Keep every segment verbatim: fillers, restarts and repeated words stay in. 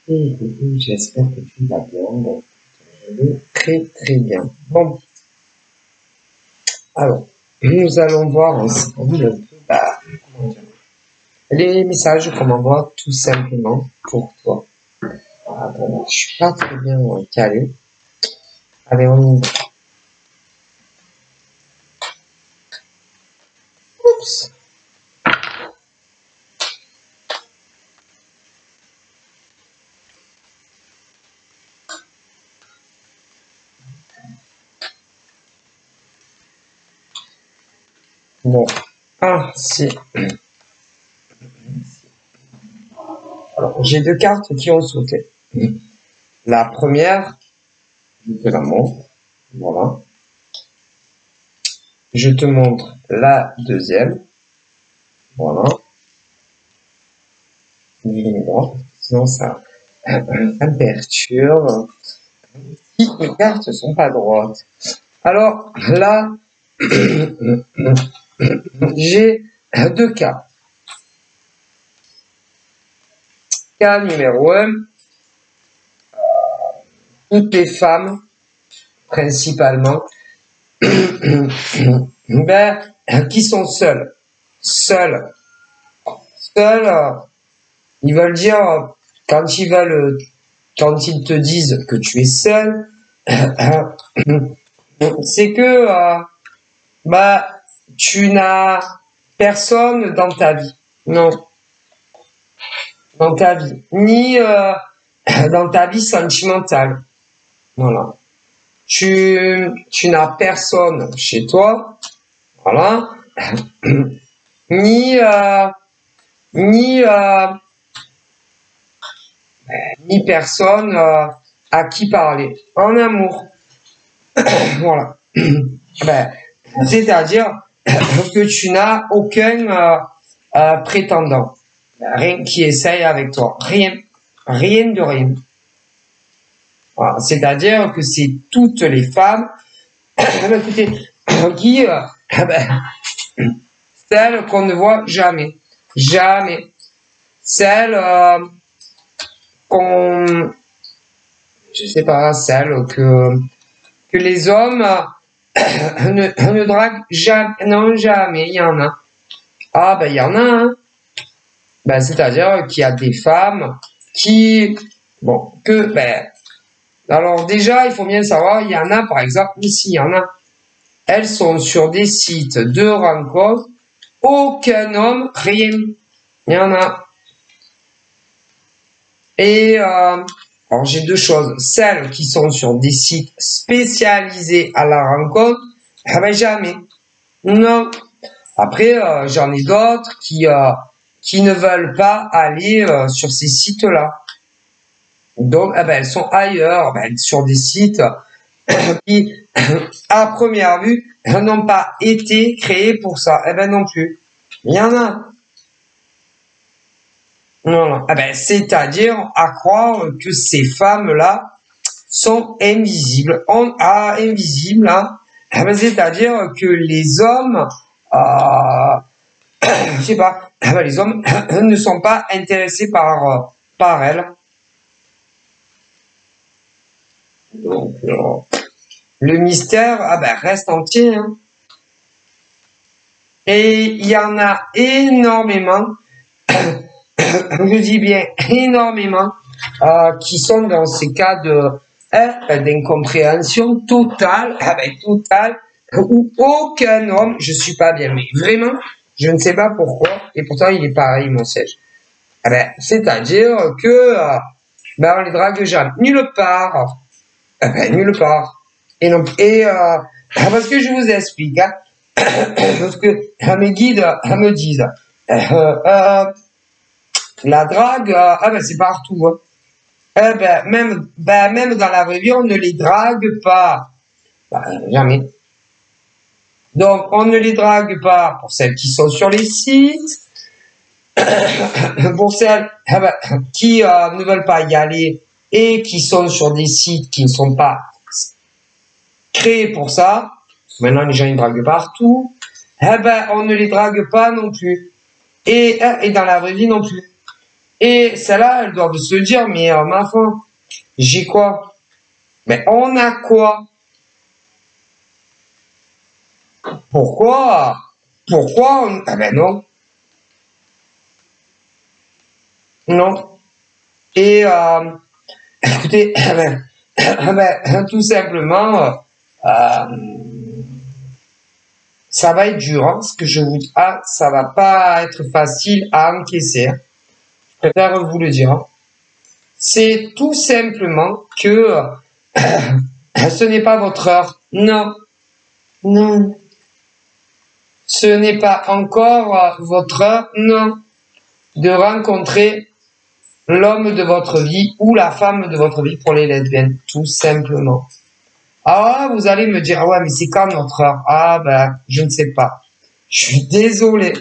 Et, et, j'espère que tu vas bien. Bon, je vais très très bien. Bon, alors, nous allons voir ensemble un peu, bah, comment dire, les messages qu'on m'envoie tout simplement pour toi. Ah, bon, je suis pas très bien calé. Allez, on y va. Oups. Bon, ah, si. Alors, j'ai deux cartes qui ont sauté. La première, je te la montre. Voilà. Je te montre la deuxième. Voilà. Sinon, ça, ça me perturbe. Si mes cartes ne sont pas droites. Alors, là, j'ai deux cas. Cas numéro un, toutes les femmes, principalement, ben, qui sont seules. Seules. Seules, ils veulent dire, quand ils veulent, quand ils te disent que tu es seul, c'est que, euh, bah, tu n'as personne dans ta vie. Non. Dans ta vie. Ni euh, dans ta vie sentimentale. Voilà. Tu, tu n'as personne chez toi. Voilà. Ni, euh, ni, euh, ni personne euh, à qui parler. En amour. Voilà. Ben, c'est-à-dire que tu n'as aucun euh, euh, prétendant. Rien qui essaye avec toi. Rien. Rien de rien. Voilà. C'est-à-dire que c'est toutes les femmes écoutez, qui, euh, ben, celles qu'on ne voit jamais. Jamais. Celles euh, qu'on... Je sais pas, celles que, que les hommes ne, ne draguent jamais. Non, jamais, il y en a. Ah, ben, il y en a, hein. Ben, c'est-à-dire qu'il y a des femmes qui... Bon, que... Ben, alors, déjà, il faut bien savoir, il y en a, par exemple, ici, il y en a. Elles sont sur des sites de rencontres. Aucun homme, rien. Il y en a. Et euh, alors j'ai deux choses. Celles qui sont sur des sites spécialisés à la rencontre, ah ben jamais. Non. Après, euh, j'en ai d'autres qui euh, qui ne veulent pas aller euh, sur ces sites-là. Donc, eh ben, elles sont ailleurs, ben, sur des sites qui, à première vue, n'ont pas été créés pour ça. Eh ben non plus. Il y en a. Voilà. Eh ben, c'est-à-dire à croire que ces femmes-là sont invisibles. On a invisible, hein. Eh ben, c'est-à-dire que les hommes, euh, je sais pas, eh ben, les hommes ne sont pas intéressés par par elles. Donc, euh, le mystère, ah ben, reste entier, hein. Et il y en a énormément, je dis bien énormément, euh, qui sont dans ces cas de hein, d'incompréhension totale, ah ben, totale, où aucun homme, je suis pas bien, mais vraiment, je ne sais pas pourquoi, et pourtant il est pareil, mon siège. Ah ben, c'est-à-dire que, euh, ben, on les drague jamais, nulle part, ah ben, nulle part. Et donc, et, euh, parce que je vous explique, hein, parce que mes guides me disent, euh, euh, la drague, euh, ah ben c'est partout. Hein. Eh ben même, ben même dans la vraie vie, on ne les drague pas, ben, jamais. Donc on ne les drague pas pour celles qui sont sur les sites, pour celles eh ben, qui euh, ne veulent pas y aller et qui sont sur des sites qui ne sont pas créés pour ça. Maintenant les gens ils draguent partout. Eh ben on ne les drague pas non plus. Et, et dans la vraie vie non plus. Et celles-là, elles doivent se dire, mais euh, ma foi, j'ai quoi? Mais on a quoi? Pourquoi? Pourquoi on... Ah ben non. Non. Et euh, écoutez, ben, ben, tout simplement, euh, ça va être dur, hein, ce que je vous dis. Ah, ça va pas être facile à encaisser. Hein. Je préfère vous le dire. Hein. C'est tout simplement que ce n'est pas votre heure. Non. Non. Ce n'est pas encore votre heure. Non. De rencontrer l'homme de votre vie ou la femme de votre vie pour les lesbiennes. Tout simplement. Ah, vous allez me dire, ah ouais, mais c'est quand notre heure? Ah, ben, je ne sais pas. Je suis désolé.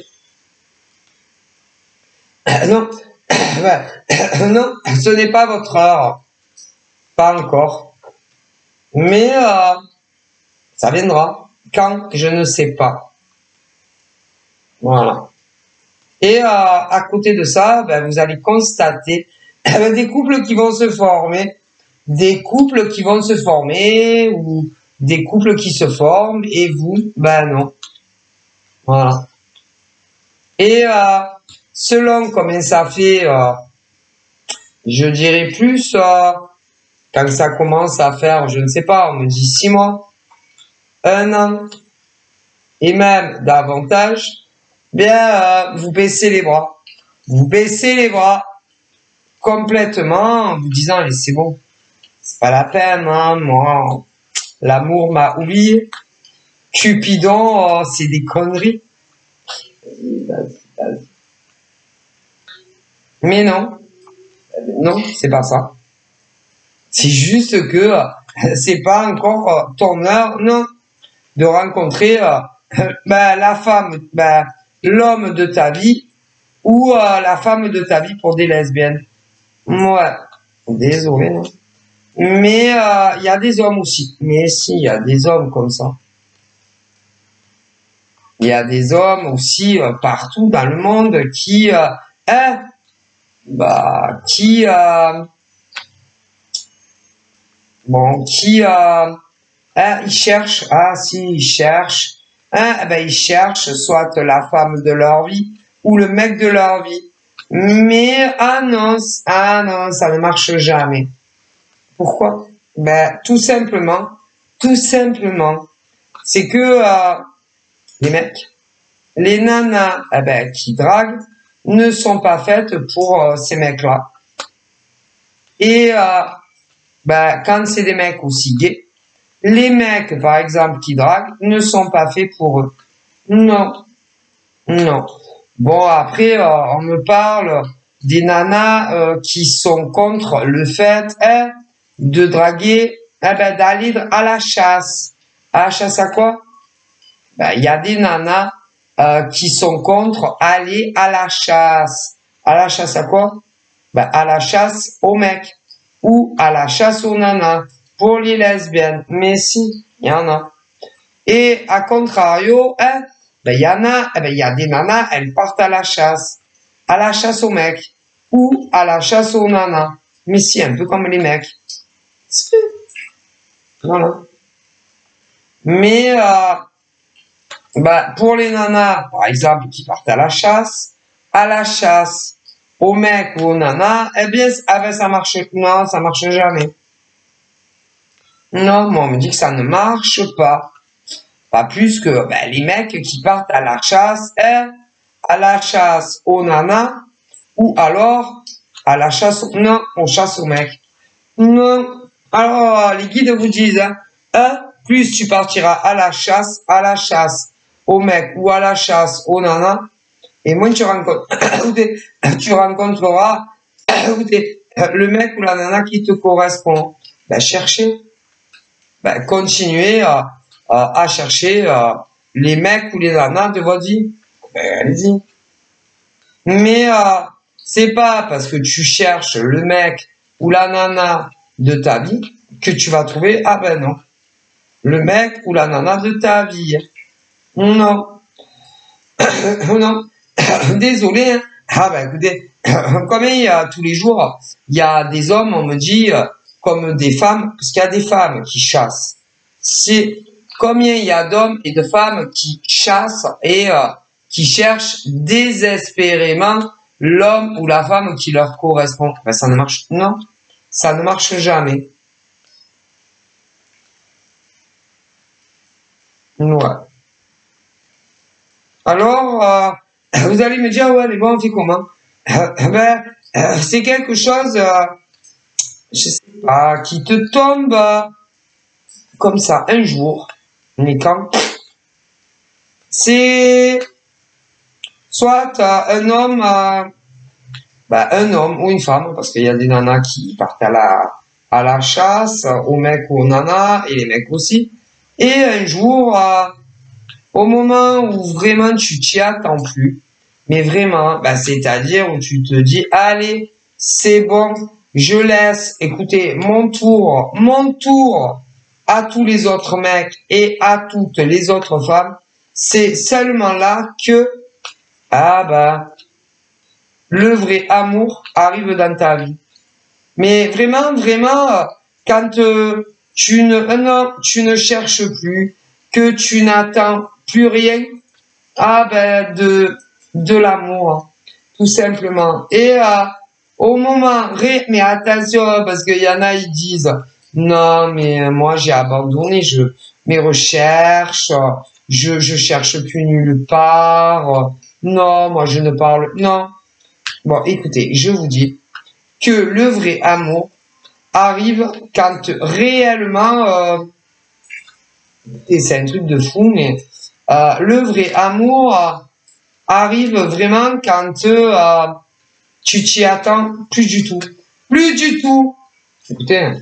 Non, ben, non, ce n'est pas votre heure. Pas encore. Mais euh, ça viendra. Quand? Je ne sais pas. Voilà. Et euh, à côté de ça, ben, vous allez constater ben, des couples qui vont se former. Des couples qui vont se former ou des couples qui se forment et vous, ben non. Voilà. Et euh, selon comment ça fait, euh, je dirais plus, euh, quand ça commence à faire, je ne sais pas, on me dit six mois, un an, et même davantage, bien, euh, vous baissez les bras. Vous baissez les bras complètement en vous disant, mais c'est bon, c'est pas la peine, hein, moi, l'amour m'a oublié. Cupidon, oh, c'est des conneries. Mais non, non, c'est pas ça. C'est juste que c'est pas encore ton heure, non, de rencontrer euh, ben, la femme, ben, l'homme de ta vie ou euh, la femme de ta vie pour des lesbiennes. Ouais, désolé, non. Mais il euh, y a des hommes aussi. Mais si, il y a des hommes comme ça. Il y a des hommes aussi euh, partout dans le monde qui, euh, hein, bah, qui, euh, bon, qui, euh, hein, ils cherchent, ah si, ils cherchent, hein, eh ben ils cherchent soit la femme de leur vie ou le mec de leur vie. Mais ah non, ah non, ça ne marche jamais. Pourquoi? Ben tout simplement, tout simplement, c'est que euh, les mecs, les nanas, eh ben qui draguent, ne sont pas faites pour euh, ces mecs-là. Et euh, ben quand c'est des mecs aussi gays, les mecs, par exemple, qui draguent, ne sont pas faits pour eux. Non, non. Bon, après, euh, on me parle des nanas euh, qui sont contre le fait hein, de draguer, eh ben, d'aller à la chasse. À la chasse à quoi? Ben, il y a des nanas euh, qui sont contre aller à la chasse. À la chasse à quoi? Ben, à la chasse aux mecs ou à la chasse aux nanas. Pour les lesbiennes, mais si, il y en a. Et à contrario, hein, ben il y en a, ben il y a des nanas, elles partent à la chasse, à la chasse aux mecs ou à la chasse aux nanas. Mais si, un peu comme les mecs. Voilà. Mais euh, ben, pour les nanas, par exemple, qui partent à la chasse, à la chasse aux mecs ou aux nanas, eh bien, ah ben ça marche, non, ça marche jamais. Non, moi on me dit que ça ne marche pas. Pas plus que ben, les mecs qui partent à la chasse, hein, à la chasse aux nanas, ou alors à la chasse, non, on chasse aux mecs. Non. Alors les guides vous disent, hein, hein, plus tu partiras à la chasse, à la chasse aux mecs ou à la chasse aux nanas, et moins tu rencontres, tu rencontreras le mec ou la nana qui te correspond. Ben cherchez. Ben, continuez à, à, à chercher euh, les mecs ou les nanas de votre vie. Ben, allez-y. Mais euh, c'est pas parce que tu cherches le mec ou la nana de ta vie que tu vas trouver, ah ben non, le mec ou la nana de ta vie. Non. Non. Désolé, Ah ben écoutez, comme il y a tous les jours, il y a des hommes, on me dit, euh, comme des femmes, parce qu'il y a des femmes qui chassent. C'est combien il y a d'hommes et de femmes qui chassent et euh, qui cherchent désespérément l'homme ou la femme qui leur correspond. Ben ça ne marche, non, ça ne marche jamais. Ouais. Alors, euh, vous allez me dire, ouais, mais bon, on fait comment? Euh, ben, euh, c'est quelque chose, euh, je sais pas, qui te tombe euh, comme ça un jour, mais quand c'est soit euh, un homme, euh, ben, un homme ou une femme, parce qu'il y a des nanas qui partent à la à la chasse, aux mecs ou aux nanas, et les mecs aussi. Et un jour, euh, au moment où vraiment tu t'y attends plus, mais vraiment, bah, c'est-à-dire où tu te dis, allez, c'est bon, je laisse, écoutez, mon tour, mon tour à tous les autres mecs et à toutes les autres femmes, c'est seulement là que, ah bah, le vrai amour arrive dans ta vie. Mais vraiment, vraiment, quand euh, tu ne, non, tu ne cherches plus, que tu n'attends plus rien, ah ben de de l'amour, tout simplement. Et euh, au moment, ré, mais attention, parce qu'il y en a, ils disent, non, mais moi j'ai abandonné, je mes recherches, je je cherche plus nulle part. Non, moi je ne parle, non. Bon, écoutez, je vous dis que le vrai amour arrive quand réellement, euh, et c'est un truc de fou, mais euh, le vrai amour euh, arrive vraiment quand euh, tu t'y attends plus du tout. Plus du tout. Écoutez.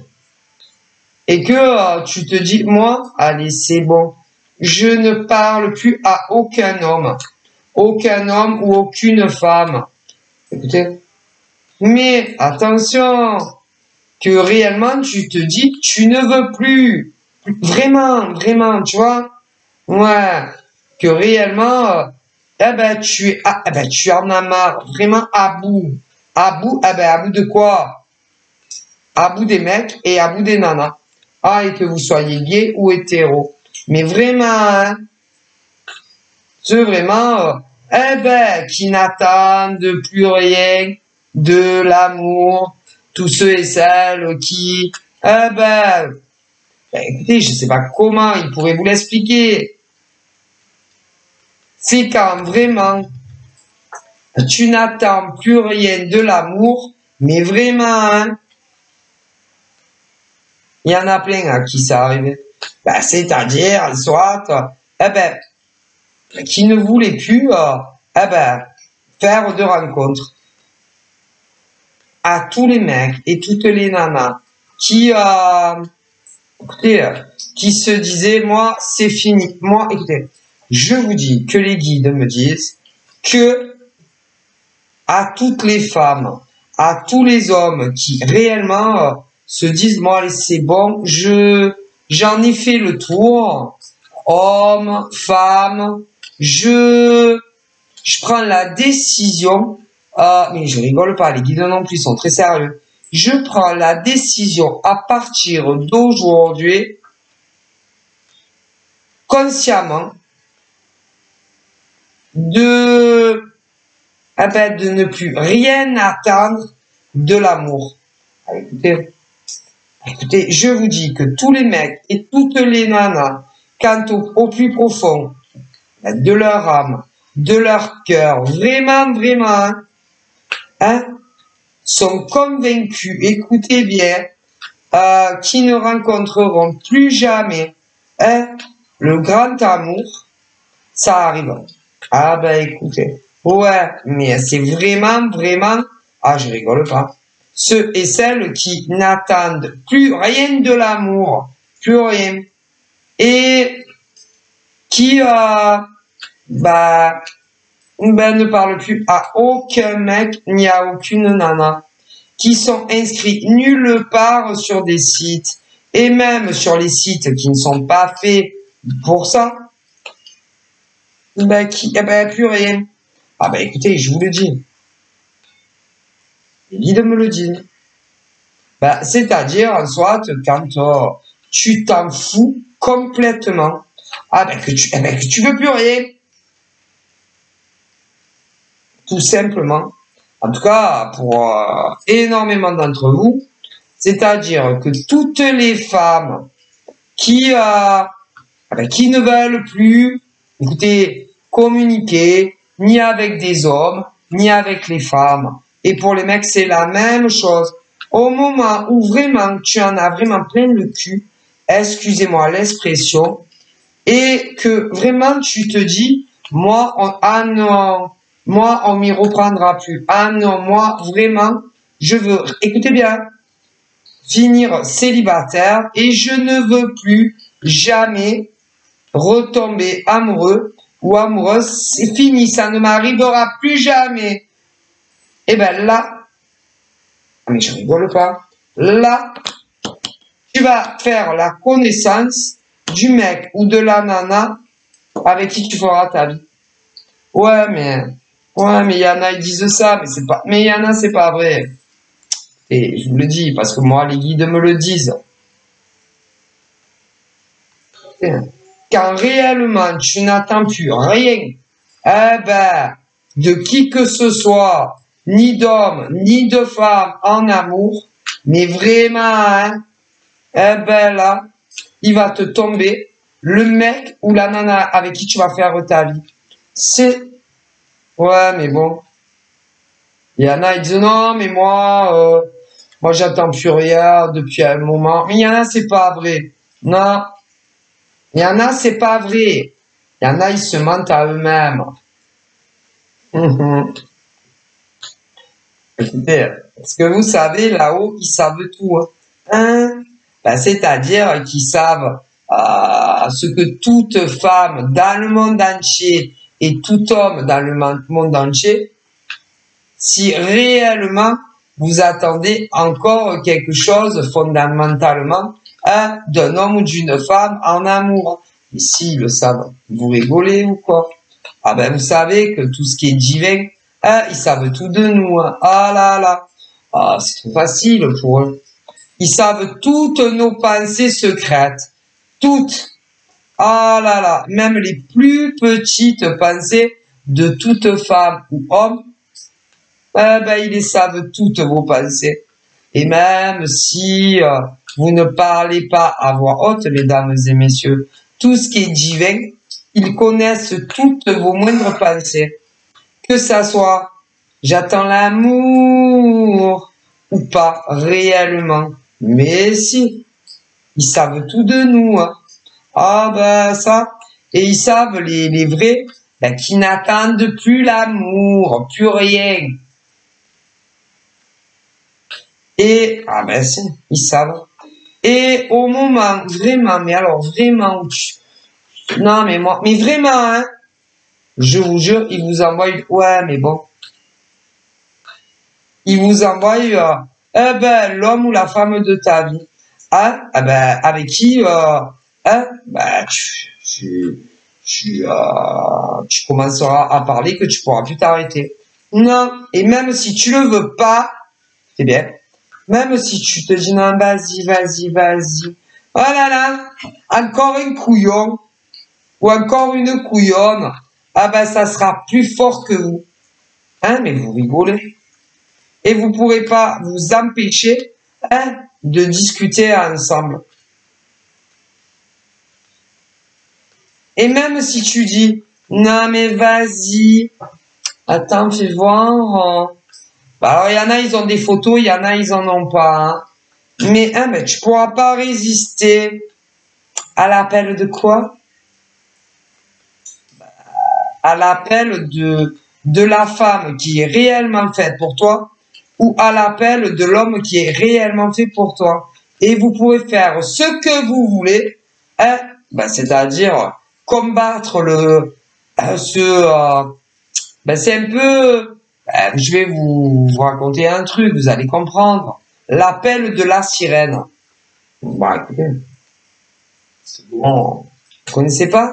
Et que euh, tu te dis, moi, allez, c'est bon. Je ne parle plus à aucun homme. Aucun homme ou aucune femme. Écoutez. Mais attention, que réellement tu te dis, tu ne veux plus. Vraiment, vraiment, tu vois. Ouais. Que réellement, euh, eh ben, tu es, ah, eh ben, tu en as marre, vraiment à bout. À bout, eh ben, à bout de quoi? À bout des mecs et à bout des nanas. Ah, et que vous soyez gay ou hétéro. Mais vraiment, hein, c'est vraiment, euh, eh ben, qui n'attendent plus rien de l'amour. Tous ceux et celles qui, eh ben, ben, écoutez, je sais pas comment ils pourraient vous l'expliquer. C'est quand vraiment, tu n'attends plus rien de l'amour, mais vraiment, hein, il y en a plein à qui ça arrive. Ben, c'est-à-dire, soit, eh ben, qui ne voulaient plus, euh, eh ben, faire de rencontres. À tous les mecs et toutes les nanas qui, euh, écoutez, euh, qui se disaient, moi, c'est fini. Moi, écoutez, je vous dis que les guides me disent que à toutes les femmes, à tous les hommes qui réellement euh, se disent, moi, allez, c'est bon, je, j'en ai fait le tour, hommes, femmes, je, je prends la décision, euh, mais je rigole pas, les guides non plus sont très sérieux, je prends la décision à partir d'aujourd'hui, consciemment, de, eh ben, de ne plus rien attendre de l'amour. Écoutez, écoutez, je vous dis que tous les mecs et toutes les nanas, quant au, au plus profond de leur âme, de leur cœur, vraiment, vraiment, hein, sont convaincus, écoutez bien, euh, qui ne rencontreront plus jamais, hein, le grand amour, ça arrive. Ah ben écoutez, ouais, mais c'est vraiment, vraiment, ah je rigole pas, ceux et celles qui n'attendent plus rien de l'amour, plus rien, et qui, euh, bah, ben, ne parlent plus à aucun mec ni à aucune nana, qui sont inscrits nulle part sur des sites, et même sur les sites qui ne sont pas faits pour ça, ben, qui, eh ben, plus rien. Ah ben, écoutez, je vous le dis. Les guides me le disent. Ben, c'est-à-dire, en soit, quand euh, tu t'en fous complètement, ah ben que tu, eh ben, que tu veux plus rien. Tout simplement. En tout cas, pour euh, énormément d'entre vous, c'est-à-dire que toutes les femmes qui, euh, eh ben, qui ne veulent plus, écoutez, communiquer, ni avec des hommes, ni avec les femmes. Et pour les mecs, c'est la même chose. Au moment où vraiment tu en as vraiment plein le cul, excusez-moi l'expression, et que vraiment tu te dis, moi, on, ah non, moi, on m'y reprendra plus. Ah non, moi, vraiment, je veux, écoutez bien, finir célibataire et je ne veux plus jamais retomber amoureux ou amoureuse. C'est fini, ça ne m'arrivera plus jamais. Et ben là, mais je rigole pas. Là, tu vas faire la connaissance du mec ou de la nana avec qui tu feras ta vie. Ouais, mais, ouais, mais il y en a, ils disent ça, mais c'est pas, mais il y en a, c'est pas vrai. Et je vous le dis, parce que moi, les guides me le disent. Quand réellement tu n'attends plus rien, eh ben, de qui que ce soit, ni d'homme, ni de femme en amour, mais vraiment, hein, eh ben là, il va te tomber le mec ou la nana avec qui tu vas faire ta vie. C'est, ouais, mais bon. Il y en a, ils disent non, mais moi, euh, moi j'attends plus rien depuis un moment. Mais il y en a, c'est pas vrai. Non. Il y en a, c'est pas vrai. Il y en a, ils se mentent à eux-mêmes. Écoutez, parce que vous savez, là-haut, ils savent tout. Hein. Hein? Ben, c'est-à-dire qu'ils savent euh, ce que toute femme dans le monde entier et tout homme dans le monde entier, si réellement vous attendez encore quelque chose fondamentalement hein, d'un homme ou d'une femme en amour. Et s'ils le savent, vous rigolez ou quoi? Ah ben vous savez que tout ce qui est divin, hein, ils savent tout de nous. Hein. Ah là là, ah, c'est trop facile pour eux. Ils savent toutes nos pensées secrètes, toutes. Ah là là, même les plus petites pensées de toute femme ou homme, eh ben ils les savent toutes vos pensées. Et même si euh, vous ne parlez pas à voix haute, mesdames et messieurs, tout ce qui est divin, ils connaissent toutes vos moindres pensées. Que ça soit, j'attends l'amour ou pas réellement. Mais si, ils savent tout de nous. Hein. Ah ben ça, et ils savent les, les vrais ben, qui n'attendent plus l'amour, plus rien. Et, ah ben si, ils savent. Et au moment, vraiment, mais alors vraiment, non mais moi, mais vraiment, hein, je vous jure, ils vous envoient, ouais mais bon, ils vous envoient, euh, eh ben, l'homme ou la femme de ta vie, hein, eh ben, avec qui, euh, hein, ben, tu, tu, tu, euh, tu commenceras à parler que tu pourras plus t'arrêter. Non, et même si tu le veux pas, c'est bien. Même si tu te dis non, vas-y, vas-y, vas-y. Oh là là, encore un couillon ou encore une couillonne. Ah ben, ça sera plus fort que vous. Hein, mais vous rigolez. Et vous pourrez pas vous empêcher hein, de discuter ensemble. Et même si tu dis, non mais vas-y, attends, fais voir. Bah alors, il y en a, ils ont des photos, il y en a, ils en ont pas. Hein. Mais, hein, mais tu pourras pas résister à l'appel de quoi? À l'appel de, de la femme qui est réellement faite pour toi ou à l'appel de l'homme qui est réellement fait pour toi. Et vous pouvez faire ce que vous voulez, hein, ben, c'est-à-dire combattre le, euh, ce, euh, ben, c'est un peu, ben, je vais vous, vous raconter un truc, vous allez comprendre. L'appel de la sirène. Bon, écoutez, c'est bon. Vous connaissez pas?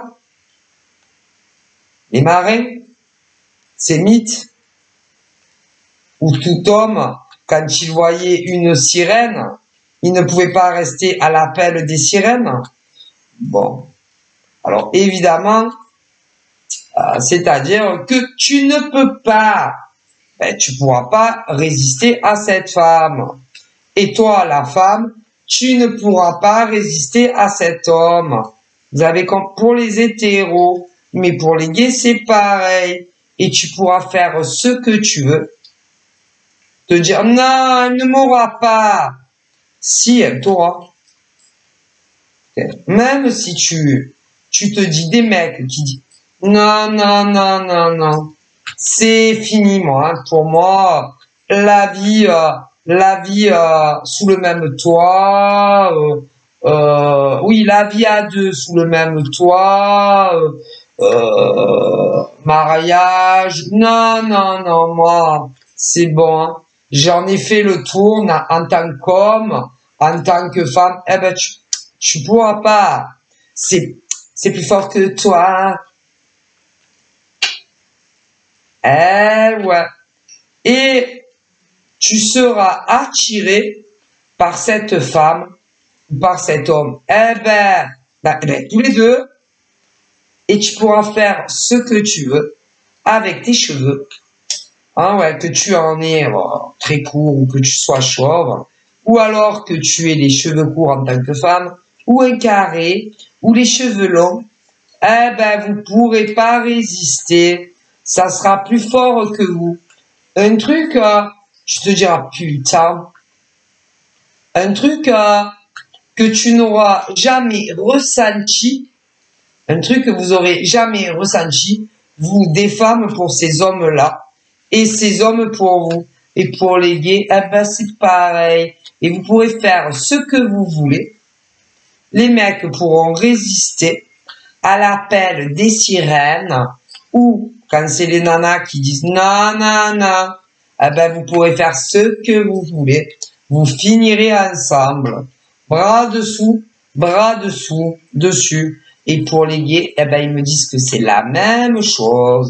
Les marins, ces mythes où tout homme quand il voyait une sirène, il ne pouvait pas rester à l'appel des sirènes. Bon, alors évidemment, euh, c'est-à-dire que tu ne peux pas, ben, tu pourras pas résister à cette femme. Et toi, la femme, tu ne pourras pas résister à cet homme. Vous avez comme pour les hétéros, mais pour les gays, c'est pareil. Et tu pourras faire ce que tu veux. Te dire, non, elle ne m'aura pas. Si, elle t'aura. Même si tu, tu te dis des mecs qui disent, non, non, non, non, non. C'est fini, moi. Hein. Pour moi, la vie, euh, la vie euh, sous le même toit, euh, euh, oui, la vie à deux sous le même toit, euh, euh, mariage, non, non, non, moi, c'est bon, hein. J'en ai fait le tour en tant qu'homme, en tant que femme, eh ben, tu, tu pourras pas, c'est, c'est plus fort que toi. Eh ouais. Et tu seras attiré par cette femme, par cet homme. Eh ben, ben, ben, tous les deux. Et tu pourras faire ce que tu veux avec tes cheveux. Hein, ouais, que tu en aies bon, très court ou que tu sois chauve. Ou alors que tu aies les cheveux courts en tant que femme. Ou un carré. Ou les cheveux longs. Eh ben, vous pourrez pas résister. Ça sera plus fort que vous. Un truc, euh, je te dirai, putain. Un truc euh, que tu n'auras jamais ressenti. Un truc que vous aurez jamais ressenti. Vous, des femmes, pour ces hommes-là. Et ces hommes pour vous. Et pour les gays, eh ben, c'est pareil. Et vous pourrez faire ce que vous voulez. Les mecs pourront résister à l'appel des sirènes. Ou, quand c'est les nanas qui disent non, non, non, eh ben, vous pourrez faire ce que vous voulez. Vous finirez ensemble. Bras dessous, bras dessous, dessus. Et pour les gays, eh ben, ils me disent que c'est la même chose.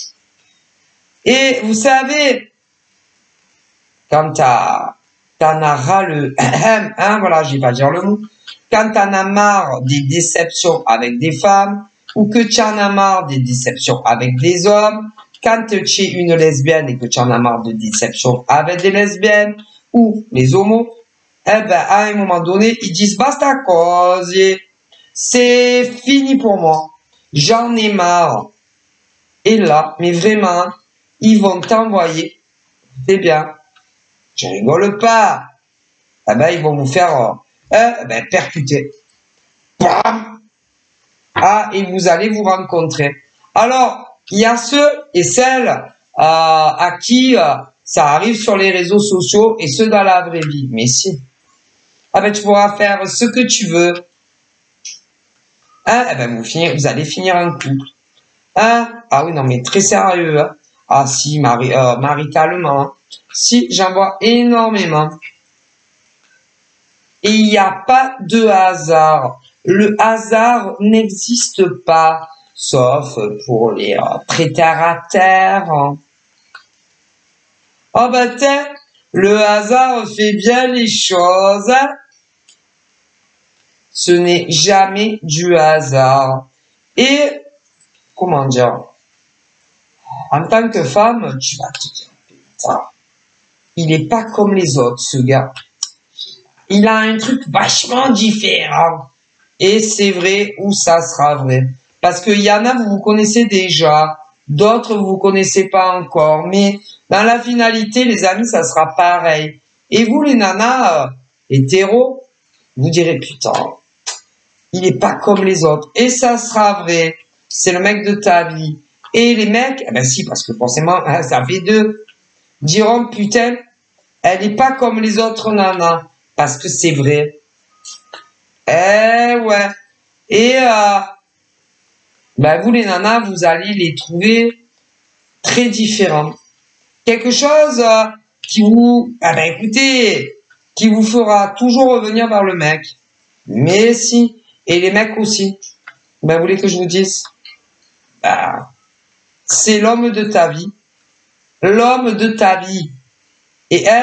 Et vous savez, quand t'as, t'en as ras le, hein, voilà, je vais pas dire le mot. Quand t'en as marre des déceptions avec des femmes, ou que tu en as marre des déceptions avec des hommes, quand tu es une lesbienne et que tu en as marre de déceptions avec des lesbiennes, ou les homos, eh ben, à un moment donné, ils disent basta cause, c'est fini pour moi, j'en ai marre. Et là, mais vraiment, ils vont t'envoyer, c'est bien, je rigole pas, eh ben, ils vont vous faire, euh, eh ben, percuter. Bam! Ah, et vous allez vous rencontrer. Alors, il y a ceux et celles euh, à qui euh, ça arrive sur les réseaux sociaux et ceux dans la vraie vie. Mais si. Ah ben, tu pourras faire ce que tu veux. Hein? Eh ben, vous, finir, vous allez finir en couple. Hein? Ah oui, non, mais très sérieux. Hein? Ah si, mari, euh, maritalement. Hein? Si, j'en vois énormément. Et il n'y a pas de hasard. Le hasard n'existe pas, sauf pour les euh, très terre à terre. Oh bah tiens, le hasard fait bien les choses. Ce n'est jamais du hasard. Et, comment dire, en tant que femme, tu vas te dire, putain, il n'est pas comme les autres, ce gars. Il a un truc vachement différent. Et c'est vrai ou ça sera vrai. Parce qu'il y en a, vous vous connaissez déjà. D'autres, vous vous connaissez pas encore. Mais dans la finalité, les amis, ça sera pareil. Et vous, les nanas, euh, hétéros, vous direz, putain, il est pas comme les autres. Et ça sera vrai. C'est le mec de ta vie. Et les mecs, eh ben si, parce que forcément, hein, ça fait deux, diront, putain, elle est pas comme les autres nanas. Parce que c'est vrai. Eh ouais. Et euh, ben vous les nanas, vous allez les trouver très différents. Quelque chose euh, qui vous, ah ben écoutez, qui vous fera toujours revenir vers le mec. Mais si. Et les mecs aussi. Ben vous voulez que je vous dise, ben, c'est l'homme de ta vie. L'homme de ta vie. Et elle,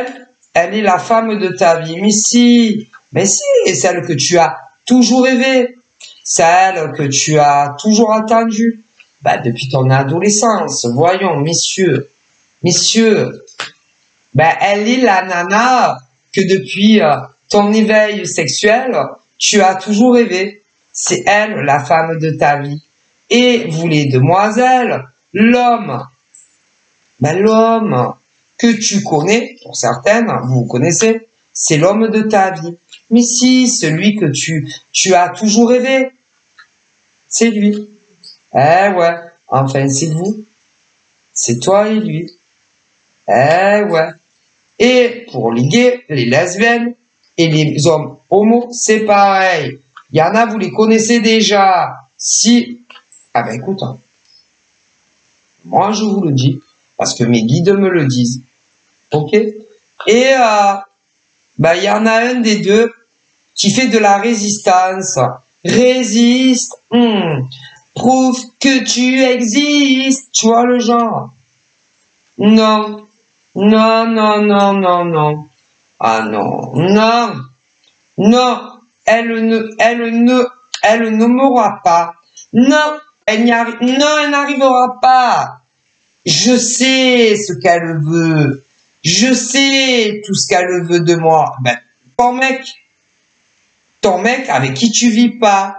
elle est la femme de ta vie. Mais si, mais si, c'est celle que tu as toujours rêvé, celle que tu as toujours attendue, bah, depuis ton adolescence. Voyons, messieurs, messieurs, bah, elle est la nana que depuis euh, ton éveil sexuel, tu as toujours rêvé. C'est elle, la femme de ta vie. Et vous les demoiselles, l'homme, ben l'homme que tu connais, pour certaines, vous connaissez, c'est l'homme de ta vie. Mais si, celui que tu, tu as toujours rêvé, c'est lui. Eh ouais, enfin c'est vous, c'est toi et lui. Eh ouais. Et pour les gays, les lesbiennes et les hommes homos, c'est pareil. Il y en a, vous les connaissez déjà. Si, ah ben écoute, hein, moi je vous le dis, parce que mes guides me le disent. Ok? Et euh, ben, il y en a un des deux qui fait de la résistance. Résiste, hmm, prouve que tu existes. Tu vois le genre? Non, non, non, non, non, non. Ah non, non, non, elle ne, elle ne, elle ne m'aura pas. Non, elle n'y arrive, non, elle n'arrivera pas. Je sais ce qu'elle veut. Je sais tout ce qu'elle veut de moi. Ben, ton mec, ton mec avec qui tu vis pas.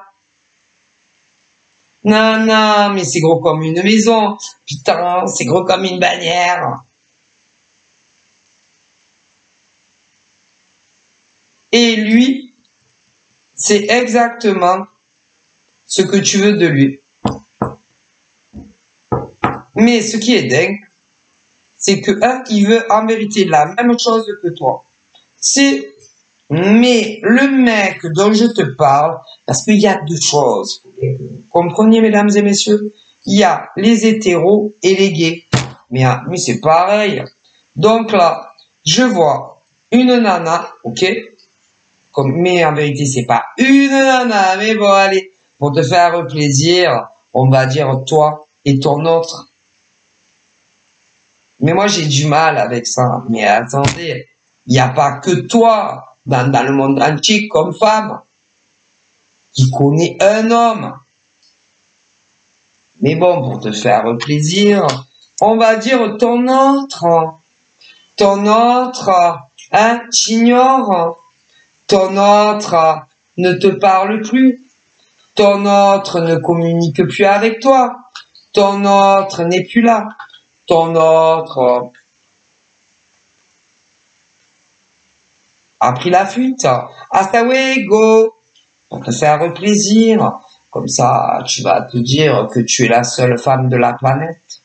Non, non, mais c'est gros comme une maison. Putain, c'est gros comme une bannière. Et lui, c'est exactement ce que tu veux de lui. Mais ce qui est dingue, c'est que un, il veut en vérité la même chose que toi. C'est, mais le mec dont je te parle, parce qu'il y a deux choses. Vous comprenez, mesdames et messieurs? Il y a les hétéros et les gays. Mais, mais c'est pareil. Donc là, je vois une nana, ok? Comme, mais en vérité, c'est pas une nana, mais bon, allez, pour te faire plaisir, on va dire toi et ton autre. Mais moi, j'ai du mal avec ça. Mais attendez, il n'y a pas que toi, dans, dans le monde entier, comme femme, qui connaît un homme. Mais bon, pour te faire plaisir, on va dire ton autre, ton autre, hein, t'ignore. Ton autre ne te parle plus. Ton autre ne communique plus avec toi. Ton autre n'est plus là. Ton autre a pris la fuite. Hasta luego. Pour te faire plaisir. Comme ça, tu vas te dire que tu es la seule femme de la planète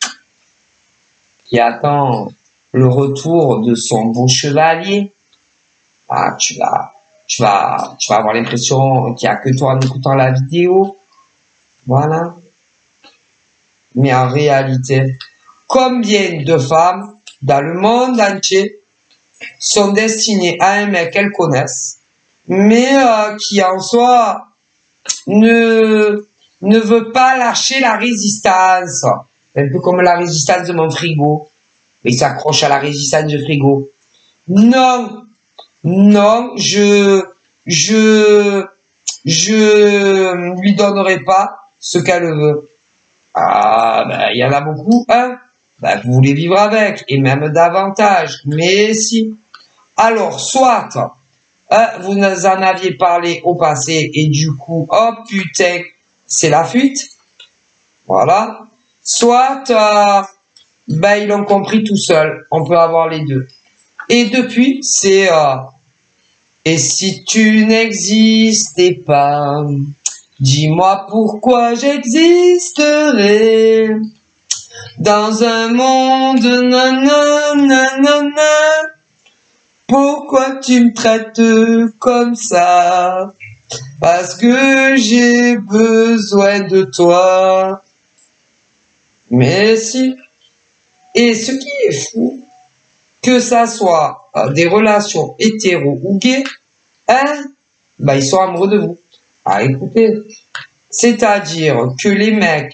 qui attend le retour de son beau chevalier. Ah, tu vas, tu vas, tu vas avoir l'impression qu'il n'y a que toi en écoutant la vidéo. Voilà. Mais en réalité, combien de femmes dans le monde entier sont destinées à un mec qu'elles connaissent, mais euh, qui en soi ne, ne veut pas lâcher la résistance. Un peu comme la résistance de mon frigo. Mais il s'accroche à la résistance du frigo. Non, non, je, je, je lui donnerai pas ce qu'elle veut. Ah, ben, il y en a beaucoup, hein. Ben, vous voulez vivre avec, et même davantage. Mais si. Alors, soit, hein, vous en aviez parlé au passé, et du coup, oh putain, c'est la fuite. Voilà. Soit, euh, ben, ils l'ont compris tout seul. On peut avoir les deux. Et depuis, c'est, euh, et si tu n'existais pas, dis-moi pourquoi j'existerais dans un monde nanana. Pourquoi tu me traites comme ça? Parce que j'ai besoin de toi. Mais si. Et ce qui est fou, que ça soit euh, des relations hétéro ou gays, hein, bah ils sont amoureux de vous. Ah, écoutez, c'est-à-dire que les mecs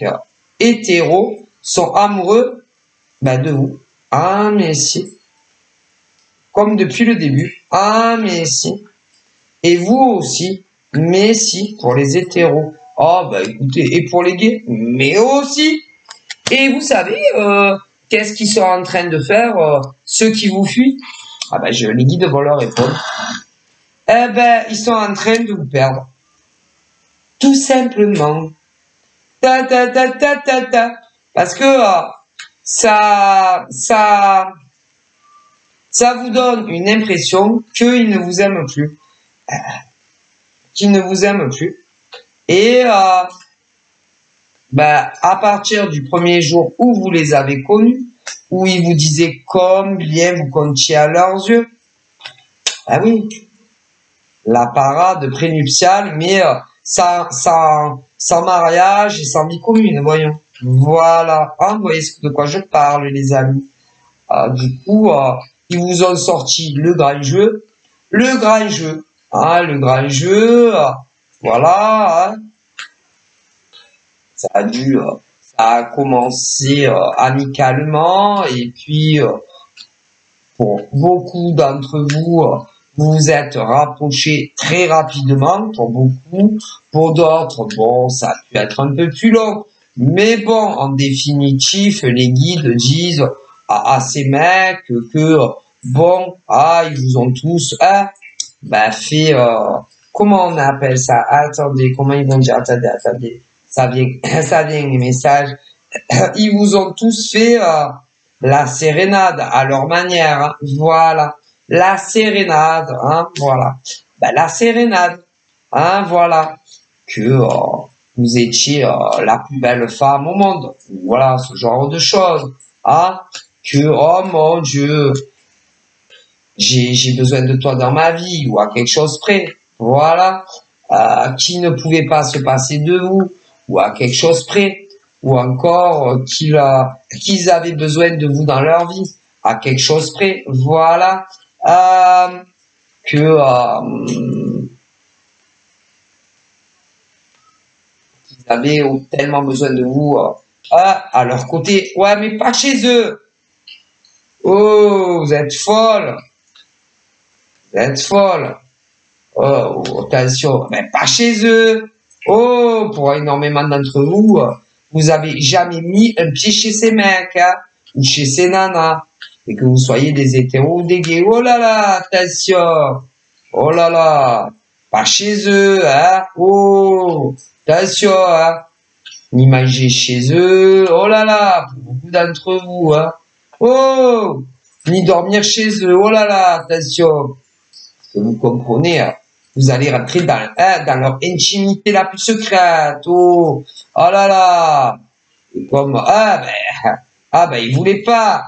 hétéros sont amoureux bah, de vous. Ah, mais si. comme depuis le début. Ah, mais si. Et vous aussi, mais si, pour les hétéros. Ah, bah écoutez, et pour les gays, mais aussi. Et vous savez, euh, qu'est-ce qu'ils sont en train de faire, euh, ceux qui vous fuient? Ah, bah, je les guide vont leur répondre. Eh ben, ils sont en train de vous perdre. Tout simplement. Ta, ta, ta, ta, ta, ta. Parce que, euh, ça, ça, ça vous donne une impression qu'ils ne vous aiment plus. Qu'ils ne vous aiment plus. Et, euh, ben, à partir du premier jour où vous les avez connus, où ils vous disaient combien vous comptiez à leurs yeux, ah oui, la parade prénuptiale, mais euh, sans, sans, sans mariage et sans vie commune, voyons. Voilà, hein, vous voyez de quoi je parle, les amis. Euh, du coup, euh, ils vous ont sorti le grand jeu, le grand jeu, hein, le grand jeu, euh, voilà, hein. Ça a dû, euh, ça a commencé euh, amicalement, et puis euh, pour beaucoup d'entre vous, euh, vous vous êtes rapprochés très rapidement, pour beaucoup, pour d'autres, bon, ça a pu être un peu plus long, mais bon, en définitive, les guides disent à, à ces mecs que, bon, ah, ils vous ont tous, hein, bah, fait, euh, comment on appelle ça? Attendez, comment ils vont dire? Attendez, attendez. Ça vient, ça vient les messages. Ils vous ont tous fait euh, la sérénade à leur manière. Hein. Voilà, la sérénade. Hein, voilà, ben, la sérénade. Hein, voilà, que euh, vous étiez euh, la plus belle femme au monde. Voilà, ce genre de choses. Hein, que oh mon Dieu, j'ai j'ai besoin de toi dans ma vie ou à quelque chose près. Voilà, euh, qui ne pouvait pas se passer de vous, ou à quelque chose près, ou encore euh, qu'ils euh, qu'ils avaient besoin de vous dans leur vie, à quelque chose près, voilà, euh, que euh, qu'ils avaient tellement besoin de vous euh, à leur côté, ouais, mais pas chez eux. Oh, vous êtes folle, vous êtes folle. Oh, attention, mais pas chez eux. Oh, pour énormément d'entre vous, vous avez jamais mis un pied chez ces mecs, hein, ou chez ces nanas, et que vous soyez des hétéros ou des gays. Oh là là, attention. Oh là là, pas chez eux, hein. Oh, attention, hein. Ni manger chez eux. Oh là là, pour beaucoup d'entre vous, hein. Oh, ni dormir chez eux. Oh là là, attention. Vous comprenez, hein. Vous allez rentrer dans, hein, dans leur intimité la plus secrète. Oh, oh là là. Et comme, ah ben, ah ben, ils voulaient pas.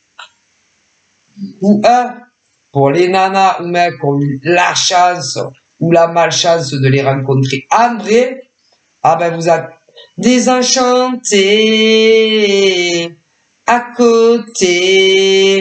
Ou un, pour les nanas ou mecs qui ont eu la chance ou la malchance de les rencontrer en vrai, ah ben, vous êtes désenchantés à côté.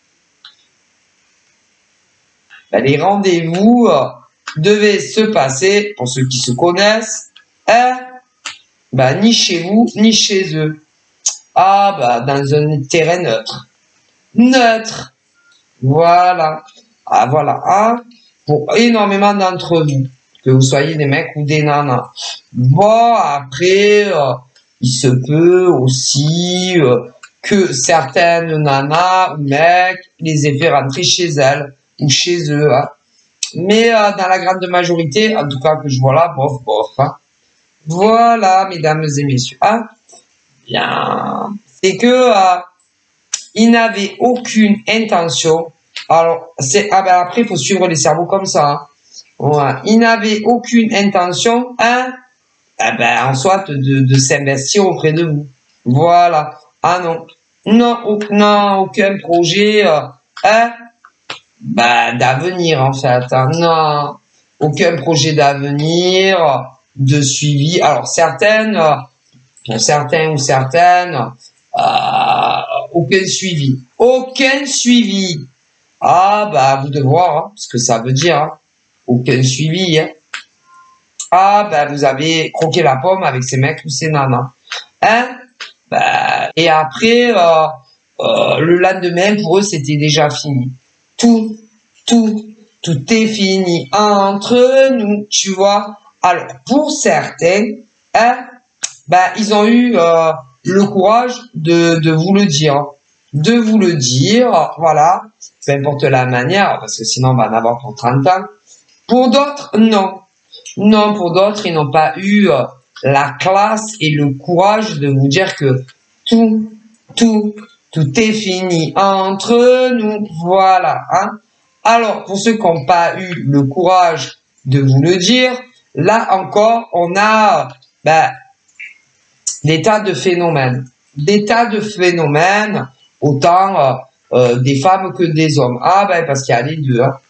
Ben, les rendez-vous euh, devaient se passer, pour ceux qui se connaissent, hein, ben, ni chez vous, ni chez eux. Ah, ben, dans un terrain neutre. Neutre. Voilà. Ah, voilà. Hein, pour énormément d'entre vous, que vous soyez des mecs ou des nanas. Bon, après, euh, il se peut aussi euh, que certaines nanas ou mecs les aient fait rentrer chez elles ou chez eux. Hein. Mais euh, dans la grande majorité, en tout cas que je vois là, bof, bof. Hein. Voilà, mesdames et messieurs. Hein. Bien. C'est que euh, ils n'avaient aucune intention. Alors, c'est ah ben après, il faut suivre les cerveaux comme ça. Hein. Ouais. Ils n'avaient aucune intention, hein, eh ben, en soit de, de s'investir auprès de vous. Voilà. Ah non. Non, au, non aucun projet, euh, hein, bah, d'avenir, en fait. Hein. Non. Aucun projet d'avenir, de suivi. Alors, certaines, pour certains ou certaines, euh, aucun suivi. Aucun suivi. Ah, bah, à vous de voir, hein, ce que ça veut dire. Hein. Aucun suivi. Hein. Ah, ben, vous avez croqué la pomme avec ces mecs ou ces nanas. Hein? Ben, et après, euh, euh, le lendemain, pour eux, c'était déjà fini. tout, tout, tout est fini entre nous, tu vois. Alors, pour certains, hein, ben, ils ont eu euh, le courage de, de vous le dire. De vous le dire, voilà, peu importe la manière, parce que sinon on va en avoir pour trente ans. Pour d'autres, non. Non, pour d'autres, ils n'ont pas eu euh, la classe et le courage de vous dire que tout, tout, tout est fini entre nous. Voilà, hein. Alors, pour ceux qui n'ont pas eu le courage de vous le dire, là encore, on a ben, des tas de phénomènes. Des tas de phénomènes, autant euh, euh, des femmes que des hommes. Ah ben, parce qu'il y a les deux. Hein.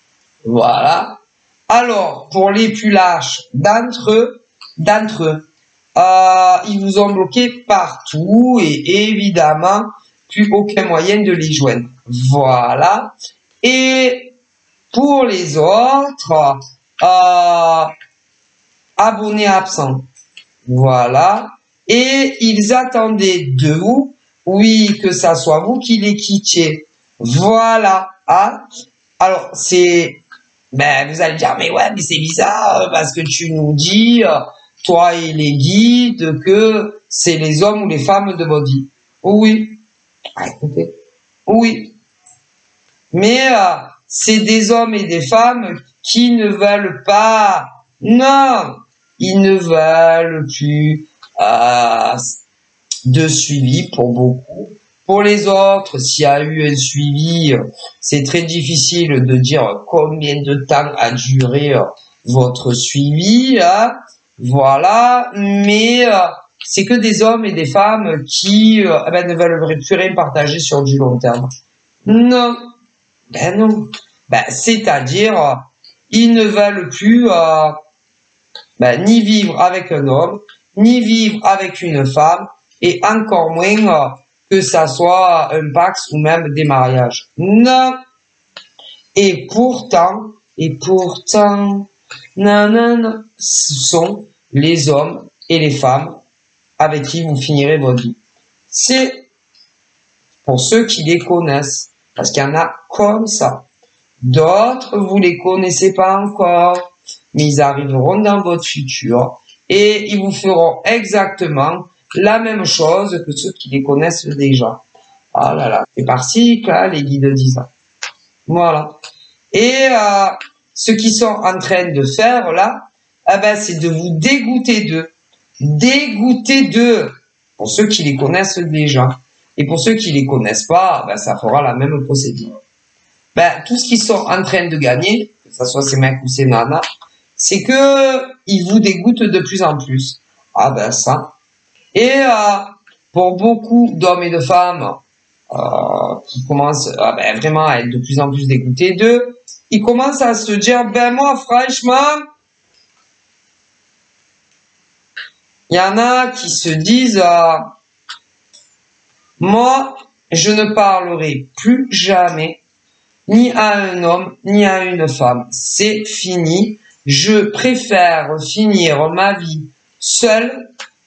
Voilà. Alors, pour les plus lâches d'entre eux, d'entre eux, euh, ils vous ont bloqué partout et évidemment, plus aucun moyen de les joindre. Voilà. Et pour les autres, euh, abonnés absents. Voilà. Et ils attendaient de vous, oui, que ça soit vous qui les quittiez. Voilà. Hein? Alors, c'est... Ben, vous allez me dire, mais ouais, mais c'est bizarre, parce que tu nous dis, toi et les guides, que c'est les hommes ou les femmes de votre vie. Oui. Ah, écoutez. Oui. Mais euh, c'est des hommes et des femmes qui ne veulent pas. Non. Ils ne veulent plus euh, de suivi pour beaucoup. Pour les autres, s'il y a eu un suivi, c'est très difficile de dire combien de temps a duré votre suivi. Hein. Voilà, mais euh, c'est que des hommes et des femmes qui euh, ben, ne veulent plus rien partager sur du long terme. Non, ben non. Ben, c'est-à-dire, euh, ils ne veulent plus euh, ben, ni vivre avec un homme, ni vivre avec une femme, et encore moins... Euh, que ça soit un pax ou même des mariages. Non. Et pourtant, et pourtant, non, non, non, ce sont les hommes et les femmes avec qui vous finirez votre vie. C'est pour ceux qui les connaissent, parce qu'il y en a comme ça. D'autres, vous les connaissez pas encore, mais ils arriveront dans votre futur et ils vous feront exactement la même chose que ceux qui les connaissent déjà. Ah là là, c'est par-ci que là, les guides disent ça. Voilà. Et euh, ce qu'ils sont en train de faire là, eh ben, c'est de vous dégoûter d'eux. Dégoûter d'eux. Pour ceux qui les connaissent déjà. Et pour ceux qui les connaissent pas, ben, ça fera la même procédure. Ben, tout ce qu'ils sont en train de gagner, que ce soit ces mecs ou ces nanas, c'est que ils vous dégoûtent de plus en plus. Ah ben ça. Et euh, pour beaucoup d'hommes et de femmes euh, qui commencent euh, ben, vraiment à être de plus en plus dégoûtés d'eux, ils commencent à se dire, ben moi franchement, il y en a qui se disent, euh, moi je ne parlerai plus jamais ni à un homme ni à une femme. C'est fini. Je préfère finir ma vie seule,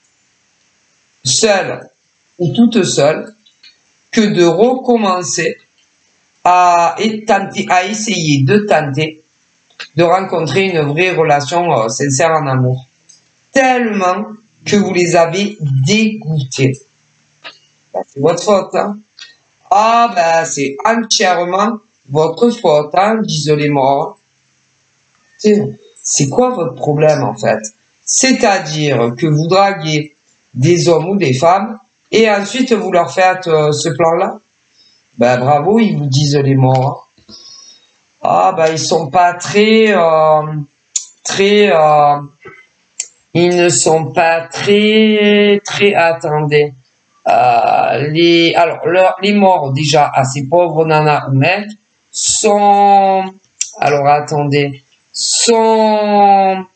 seule ou toute seule, que de recommencer à, tenter, à essayer de tenter de rencontrer une vraie relation euh, sincère en amour. Tellement que vous les avez dégoûtés. Ben, c'est votre faute. Hein? Ah ben c'est entièrement votre faute, hein, disent les morts. C'est quoi votre problème en fait? C'est-à-dire que vous draguez des hommes ou des femmes et ensuite vous leur faites euh, ce plan-là? Ben bravo, ils vous disent les morts. Ah ben ils sont pas très, euh, très, euh, ils ne sont pas très, très, attendez. Euh, les, alors leur, les morts déjà à ces pauvres nanas ou mecs sont, alors attendez, sont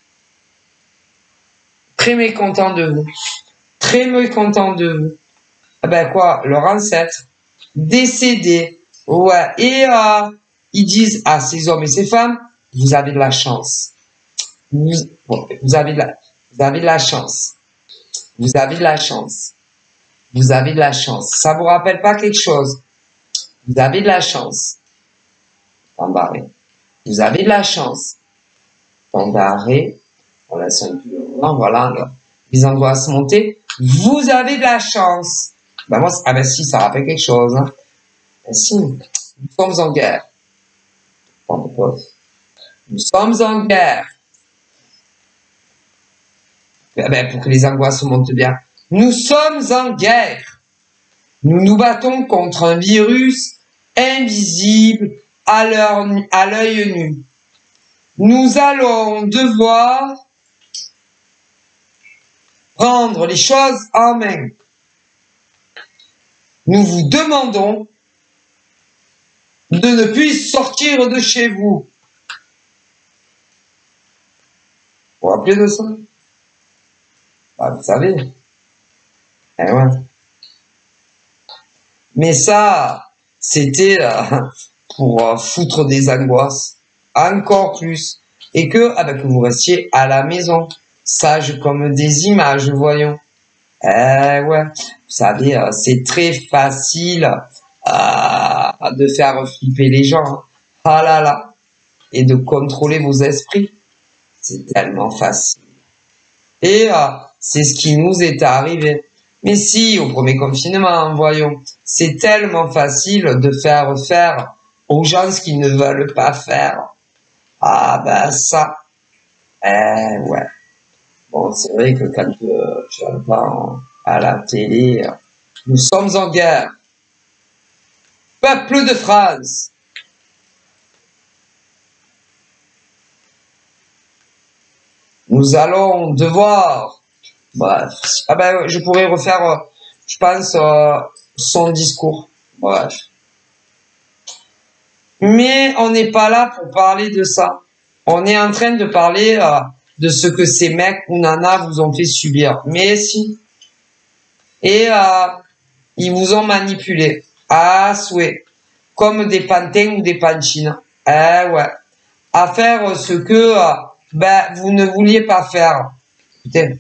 très mécontents de vous, très mécontents de vous. Ah ben quoi, leur ancêtre décédé, ouais, et euh, ils disent à ces hommes et ces femmes, vous avez de la chance, vous, vous avez de la, vous avez de la chance, vous avez de la chance, vous avez de la chance. Ça vous rappelle pas quelque chose? Vous avez de la chance. Point barré. Vous avez de la chance. Point barré. On laisse un peu. Non, voilà. Là. Les angoisses montées. Vous avez de la chance. Ben moi, ah ben si, ça rappelle quelque chose. Hein. Ben si, nous sommes en guerre. Point de pause. Nous sommes en guerre. Ben, ben, pour que les angoisses montent bien. Nous sommes en guerre. Nous nous battons contre un virus invisible à l'œil nu. Nous allons devoir prendre les choses en main. Nous vous demandons de ne plus sortir de chez vous. Vous vous rappelez de ça? Bah, vous savez. Eh ouais. Mais ça, c'était euh, pour euh, foutre des angoisses. Encore plus. Et que, ah ben, que vous restiez à la maison. Sages comme des images, voyons. Eh ouais. Vous savez, euh, c'est très facile euh, de faire flipper les gens. Hein. Ah là là. Et de contrôler vos esprits. C'est tellement facile. Et euh, c'est ce qui nous est arrivé. Mais si, au premier confinement, voyons, c'est tellement facile de faire faire aux gens ce qu'ils ne veulent pas faire. Ah ben ça, eh ouais. Bon, c'est vrai que quand euh, je l'entends à la télé, euh, nous sommes en guerre. Peuple de France. Nous allons devoir... Bref. Ah ben, je pourrais refaire, euh, je pense, euh, son discours. Bref. Mais on n'est pas là pour parler de ça. On est en train de parler euh, de ce que ces mecs ou nanas vous ont fait subir. Mais si. Et euh, ils vous ont manipulé. À souhait. Comme des pantins ou des panchines. Eh ouais. À faire ce que euh, ben, vous ne vouliez pas faire. Putain.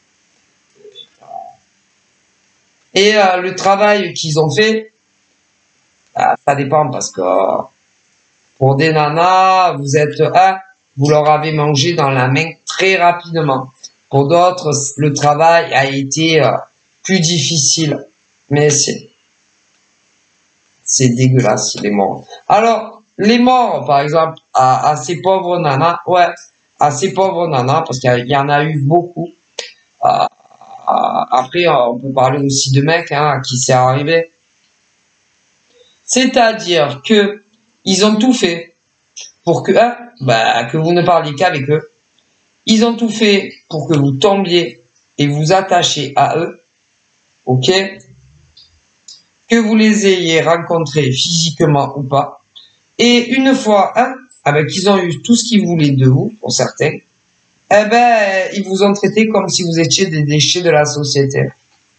Et euh, le travail qu'ils ont fait, euh, ça dépend parce que euh, pour des nanas, vous êtes un, vous leur avez mangé dans la main très rapidement. Pour d'autres, le travail a été euh, plus difficile. Mais c'est c'est dégueulasse, les morts. Alors, les morts, par exemple, à, à ces pauvres nanas, ouais, à ces pauvres nanas, parce qu'il y en a eu beaucoup. Euh, Après, on peut parler aussi de mecs hein, à qui c'est arrivé. C'est-à-dire que ils ont tout fait pour que, hein, bah, que vous ne parliez qu'avec eux. Ils ont tout fait pour que vous tombiez et vous attachiez à eux. Ok? Que vous les ayez rencontrés physiquement ou pas. Et une fois, hein, avec ils ont eu tout ce qu'ils voulaient de vous, pour certains, eh ben, ils vous ont traité comme si vous étiez des déchets de la société.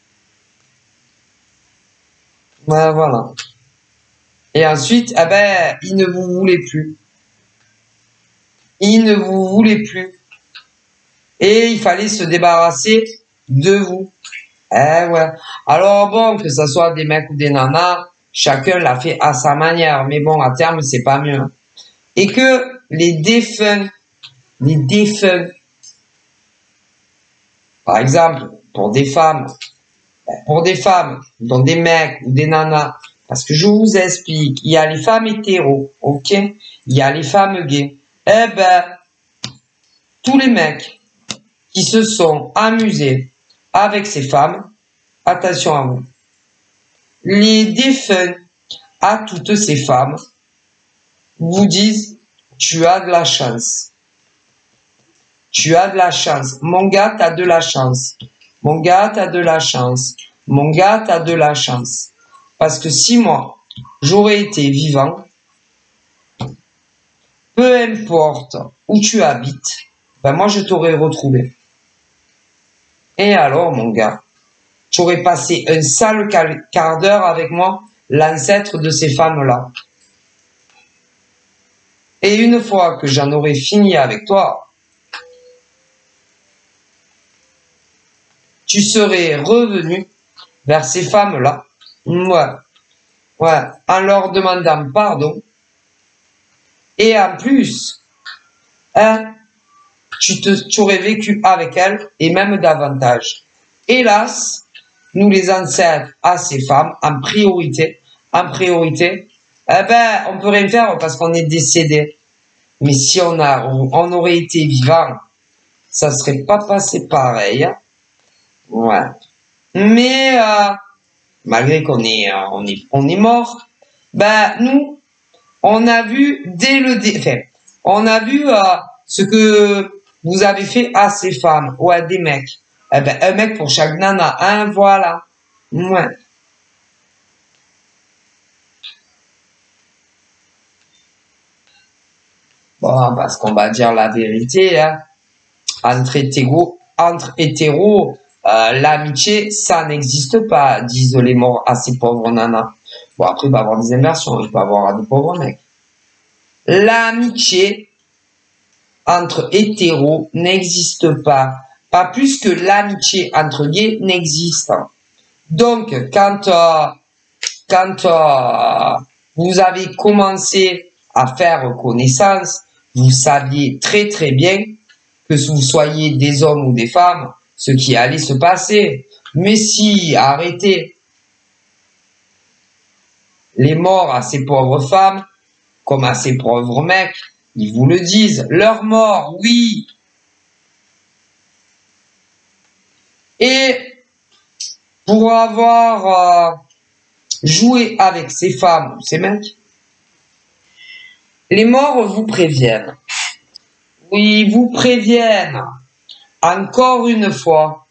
Ouais, voilà. Et ensuite, eh ben, ils ne vous voulaient plus. Ils ne vous voulaient plus. Et il fallait se débarrasser de vous. Eh ouais. Alors bon, que ce soit des mecs ou des nanas, chacun l'a fait à sa manière. Mais bon, à terme, c'est pas mieux. Et que les défunts, les défunts, par exemple, pour des femmes, pour des femmes, dont des mecs ou des nanas, parce que je vous explique, il y a les femmes hétéros, ok? Il y a les femmes gays. Eh ben, tous les mecs qui se sont amusés avec ces femmes, attention à vous. Les défunts à toutes ces femmes vous disent, tu as de la chance. Tu as de la chance. Mon gars, t'as de la chance. Mon gars, t'as de la chance. Mon gars, t'as de la chance. Parce que si moi, j'aurais été vivant, peu importe où tu habites, ben moi, je t'aurais retrouvé. Et alors, mon gars, tu aurais passé un sale quart d'heure avec moi, l'ancêtre de ces femmes-là. Et une fois que j'en aurais fini avec toi, tu serais revenu vers ces femmes-là, ouais, ouais, en leur demandant pardon, Et en plus, hein, tu, te, tu aurais vécu avec elle et même davantage. Hélas, nous les ancêtres à ces femmes, en priorité, en priorité, eh ben, on peut rien faire parce qu'on est décédé. Mais si on a, on aurait été vivant, ça serait pas passé pareil. Ouais. Mais, euh, malgré qu'on est, euh, on est, on est mort, ben, nous, on a vu dès le dé, enfin, on a vu, euh, ce que vous avez fait à ces femmes ou à des mecs. Eh ben, un mec pour chaque nana, hein, voilà. Ouais. Bon, parce qu'on va dire la vérité, hein. Entre hétéros, entre hétéros, euh, l'amitié, ça n'existe pas, disent les morts à ces pauvres nanas. Bon, après, il va y avoir des inversions, il va y avoir des pauvres mecs. L'amitié entre hétéros n'existe pas. Pas plus que l'amitié entre gays n'existe. Donc, quand, euh, quand euh, vous avez commencé à faire connaissance, vous saviez très très bien que vous soyez des hommes ou des femmes, ce qui allait se passer. Mais si, arrêtez. Les morts à ces pauvres femmes, comme à ces pauvres mecs, ils vous le disent. Leur mort, oui. Et pour avoir euh, joué avec ces femmes ou ces mecs, les morts vous préviennent. Oui, ils vous préviennent. Encore une fois.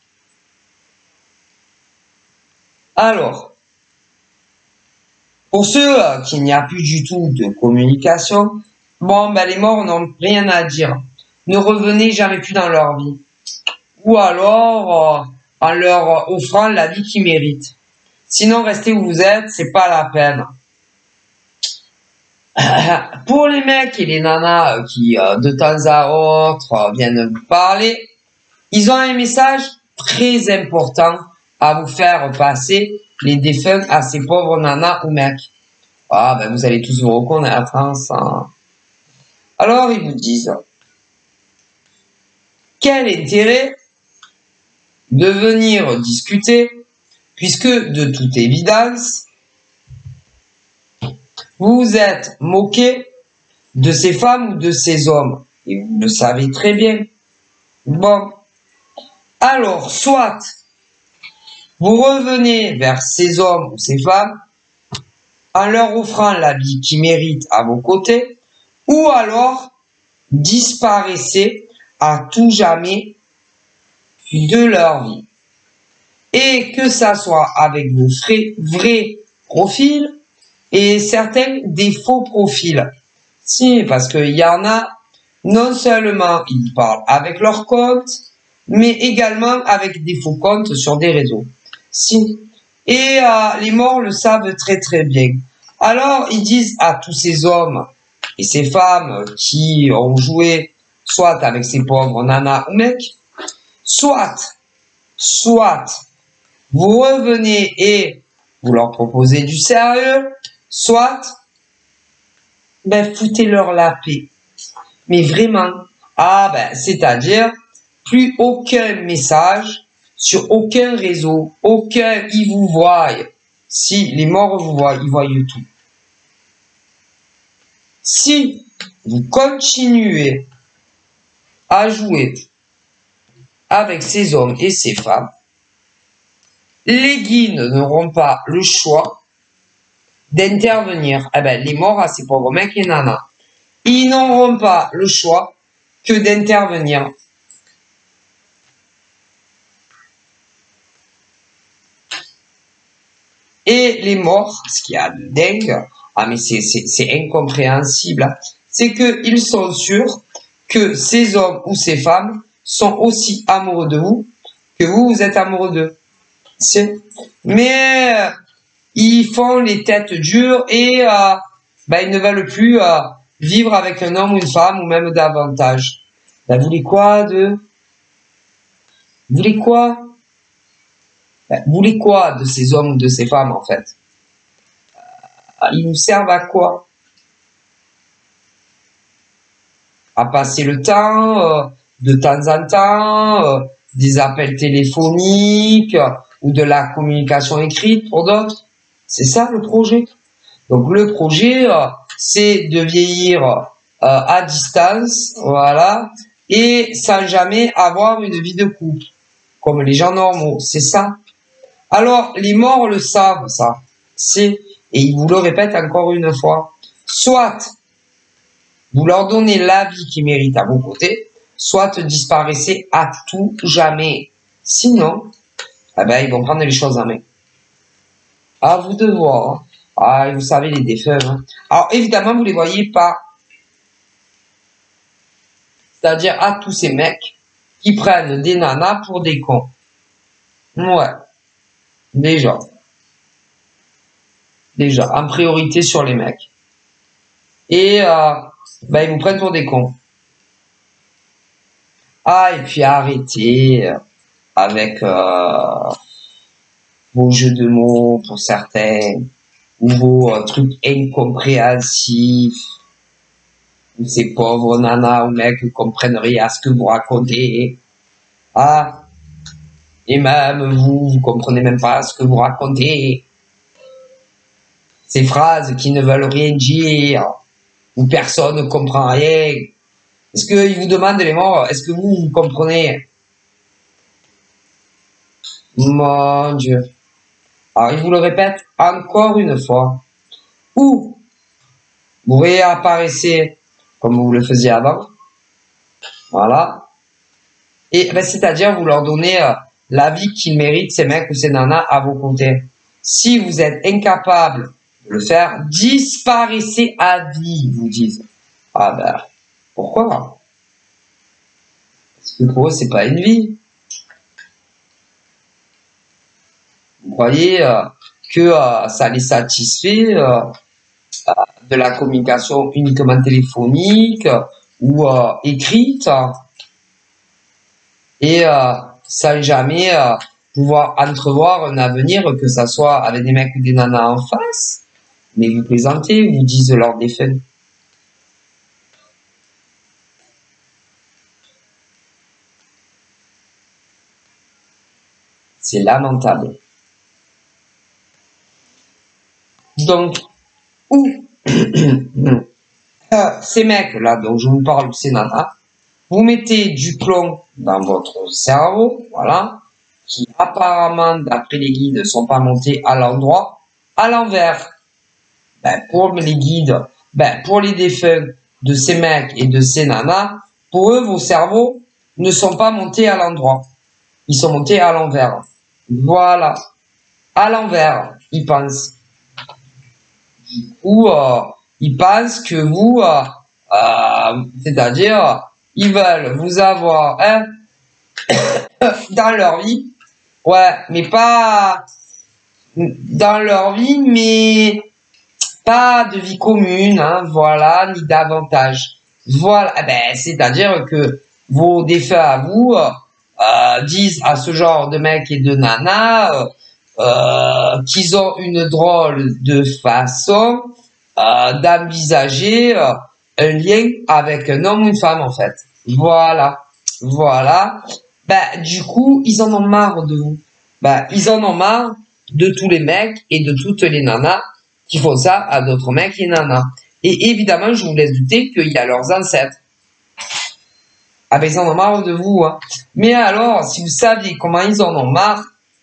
Alors, pour ceux euh, qui n'y a plus du tout de communication, bon, ben les morts n'ont rien à dire. Ne revenez jamais plus dans leur vie. Ou alors, euh, en leur offrant la vie qu'ils méritent. Sinon, restez où vous êtes, c'est pas la peine. Pour les mecs et les nanas qui, euh, de temps à autre, euh, viennent vous parler, ils ont un message très important à vous faire passer, les défunts, à ces pauvres nanas ou mecs. Ah, ben vous allez tous vous reconnaître, hein, ça. Alors, ils vous disent, quel intérêt de venir discuter, puisque, de toute évidence, vous vous êtes moqué de ces femmes ou de ces hommes. Et vous le savez très bien. Bon. Alors, soit vous revenez vers ces hommes ou ces femmes en leur offrant la vie qu'ils méritent à vos côtés, ou alors disparaissez à tout jamais de leur vie. Et que ça soit avec vos vrais, vrais profils et certains des faux profils. Si, parce qu'il y en a, non seulement ils parlent avec leur compte, mais également avec des faux comptes sur des réseaux. Si. Et euh, les morts le savent très très bien. Alors, ils disent à tous ces hommes et ces femmes qui ont joué soit avec ces pauvres nanas ou mecs, soit, soit, vous revenez et vous leur proposez du sérieux, soit, ben, foutez-leur la paix. Mais vraiment, ah ben, c'est-à-dire, plus aucun message sur aucun réseau, aucun, ils vous voient. Si les morts vous voient, ils voient tout. Si vous continuez à jouer avec ces hommes et ces femmes, les guides n'auront pas le choix d'intervenir. Eh ben, les morts à ces pauvres mecs et nanas, ils n'auront pas le choix que d'intervenir. Et les morts, ce qu'il y a de dingue, ah mais c'est c'est incompréhensible, hein, c'est qu'ils sont sûrs que ces hommes ou ces femmes sont aussi amoureux de vous que vous, vous êtes amoureux d'eux. Mais euh, ils font les têtes dures et euh, ben, ils ne veulent plus euh, vivre avec un homme ou une femme ou même davantage. Ben, vous voulez quoi de... Vous voulez quoi ben, Vous voulez quoi de ces hommes ou de ces femmes en fait? Ils nous servent à quoi? à passer le temps, euh, de temps en temps, euh, des appels téléphoniques euh, ou de la communication écrite pour d'autres. C'est ça le projet. Donc le projet, euh, c'est de vieillir euh, à distance, voilà, et sans jamais avoir une vie de couple, comme les gens normaux. C'est ça. Alors, les morts le savent, ça. C'est, et ils vous le répètent encore une fois, soit vous leur donnez la vie qu'ils méritent à vos côtés, soit disparaissez à tout jamais. Sinon, eh ben, ils vont prendre les choses en main. À vous de voir. Ah, vous savez, les défunts. Hein. Alors, évidemment, vous les voyez pas. C'est-à-dire à tous ces mecs qui prennent des nanas pour des cons. Ouais. Déjà. Déjà. En priorité sur les mecs. Et, euh, ben, ils vous prennent pour des cons. Ah, et puis arrêtez avec euh, vos jeux de mots pour certains, ou vos euh, trucs incompréhensifs, où ces pauvres nanas ou mecs ne comprennent rien à ce que vous racontez. Ah, et même vous, vous comprenez même pas ce que vous racontez. Ces phrases qui ne veulent rien dire, où personne ne comprend rien. Est-ce qu'ils vous demandent les morts, est-ce que vous, vous comprenez? Mon Dieu. Alors, il vous le répète encore une fois. Ou vous réapparaissez comme vous le faisiez avant. Voilà. Et ben, c'est-à-dire, vous leur donnez euh, la vie qu'ils méritent, ces mecs ou ces nanas, à vos côtés. Si vous êtes incapable de le faire, disparaissez à vie, ils vous disent. Ah ben, pourquoi? Parce que pour eux, c'est pas une vie. Vous croyez euh, que euh, ça les satisfait euh, euh, de la communication uniquement téléphonique euh, ou euh, écrite et euh, sans jamais euh, pouvoir entrevoir un avenir, que ça soit avec des mecs ou des nanas en face, mais vous plaisantez, vous disent leurs défunts. C'est lamentable. Donc, où euh, ces mecs-là dont je vous parle, ces nanas, vous mettez du plomb dans votre cerveau, voilà, qui apparemment, d'après les guides, ne sont pas montés à l'endroit, à l'envers. Ben, pour les guides, ben, pour les défunts de ces mecs et de ces nanas, pour eux, vos cerveaux ne sont pas montés à l'endroit. Ils sont montés à l'envers. Voilà. À l'envers, ils pensent. Du coup, euh, ils pensent que vous, euh, euh, c'est-à-dire, ils veulent vous avoir hein, dans leur vie. Ouais, mais pas dans leur vie, mais pas de vie commune, hein, voilà, ni davantage. Voilà, eh ben, c'est-à-dire que vos défunts à vous euh, disent à ce genre de mecs et de nanas euh, euh, qu'ils ont une drôle de façon euh, d'envisager euh, un lien avec un homme ou une femme, en fait. Voilà, voilà. Ben, du coup, ils en ont marre de vous. Ben, ils en ont marre de tous les mecs et de toutes les nanas qui font ça à d'autres mecs et nanas. Et évidemment, je vous laisse douter qu'il y a leurs ancêtres. Ah ben, ils en ont marre de vous. Hein. Mais alors, si vous saviez comment ils en ont marre,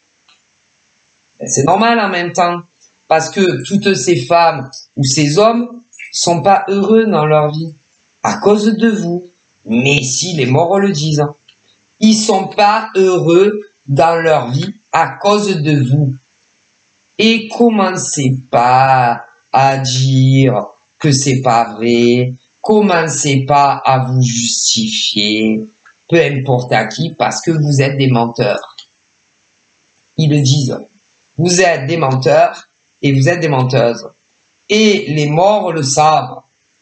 ben, c'est normal en même temps. Parce que toutes ces femmes ou ces hommes sont pas heureux dans leur vie. À cause de vous. Mais si les morts le disent. Ils sont pas heureux dans leur vie à cause de vous. Et commencez pas à dire que c'est pas vrai. Commencez pas à vous justifier, peu importe à qui, parce que vous êtes des menteurs. Ils le disent. Vous êtes des menteurs et vous êtes des menteuses. Et les morts le savent.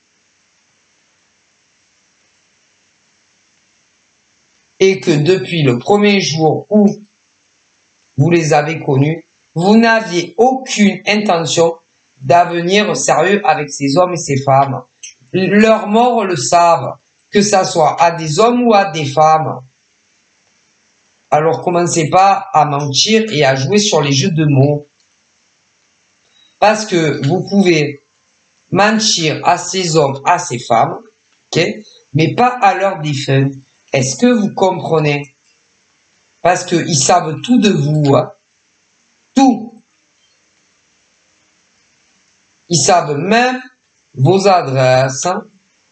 Et que depuis le premier jour où vous les avez connus, vous n'aviez aucune intention d'avenir sérieux avec ces hommes et ces femmes. Leurs morts le savent, que ça soit à des hommes ou à des femmes. Alors commencez pas à mentir et à jouer sur les jeux de mots. Parce que vous pouvez mentir à ces hommes, à ces femmes, ok, mais pas à leurs défunts. Est-ce que vous comprenez? Parce qu'ils savent tout de vous. Hein. Tout. Ils savent même vos adresses. Hein.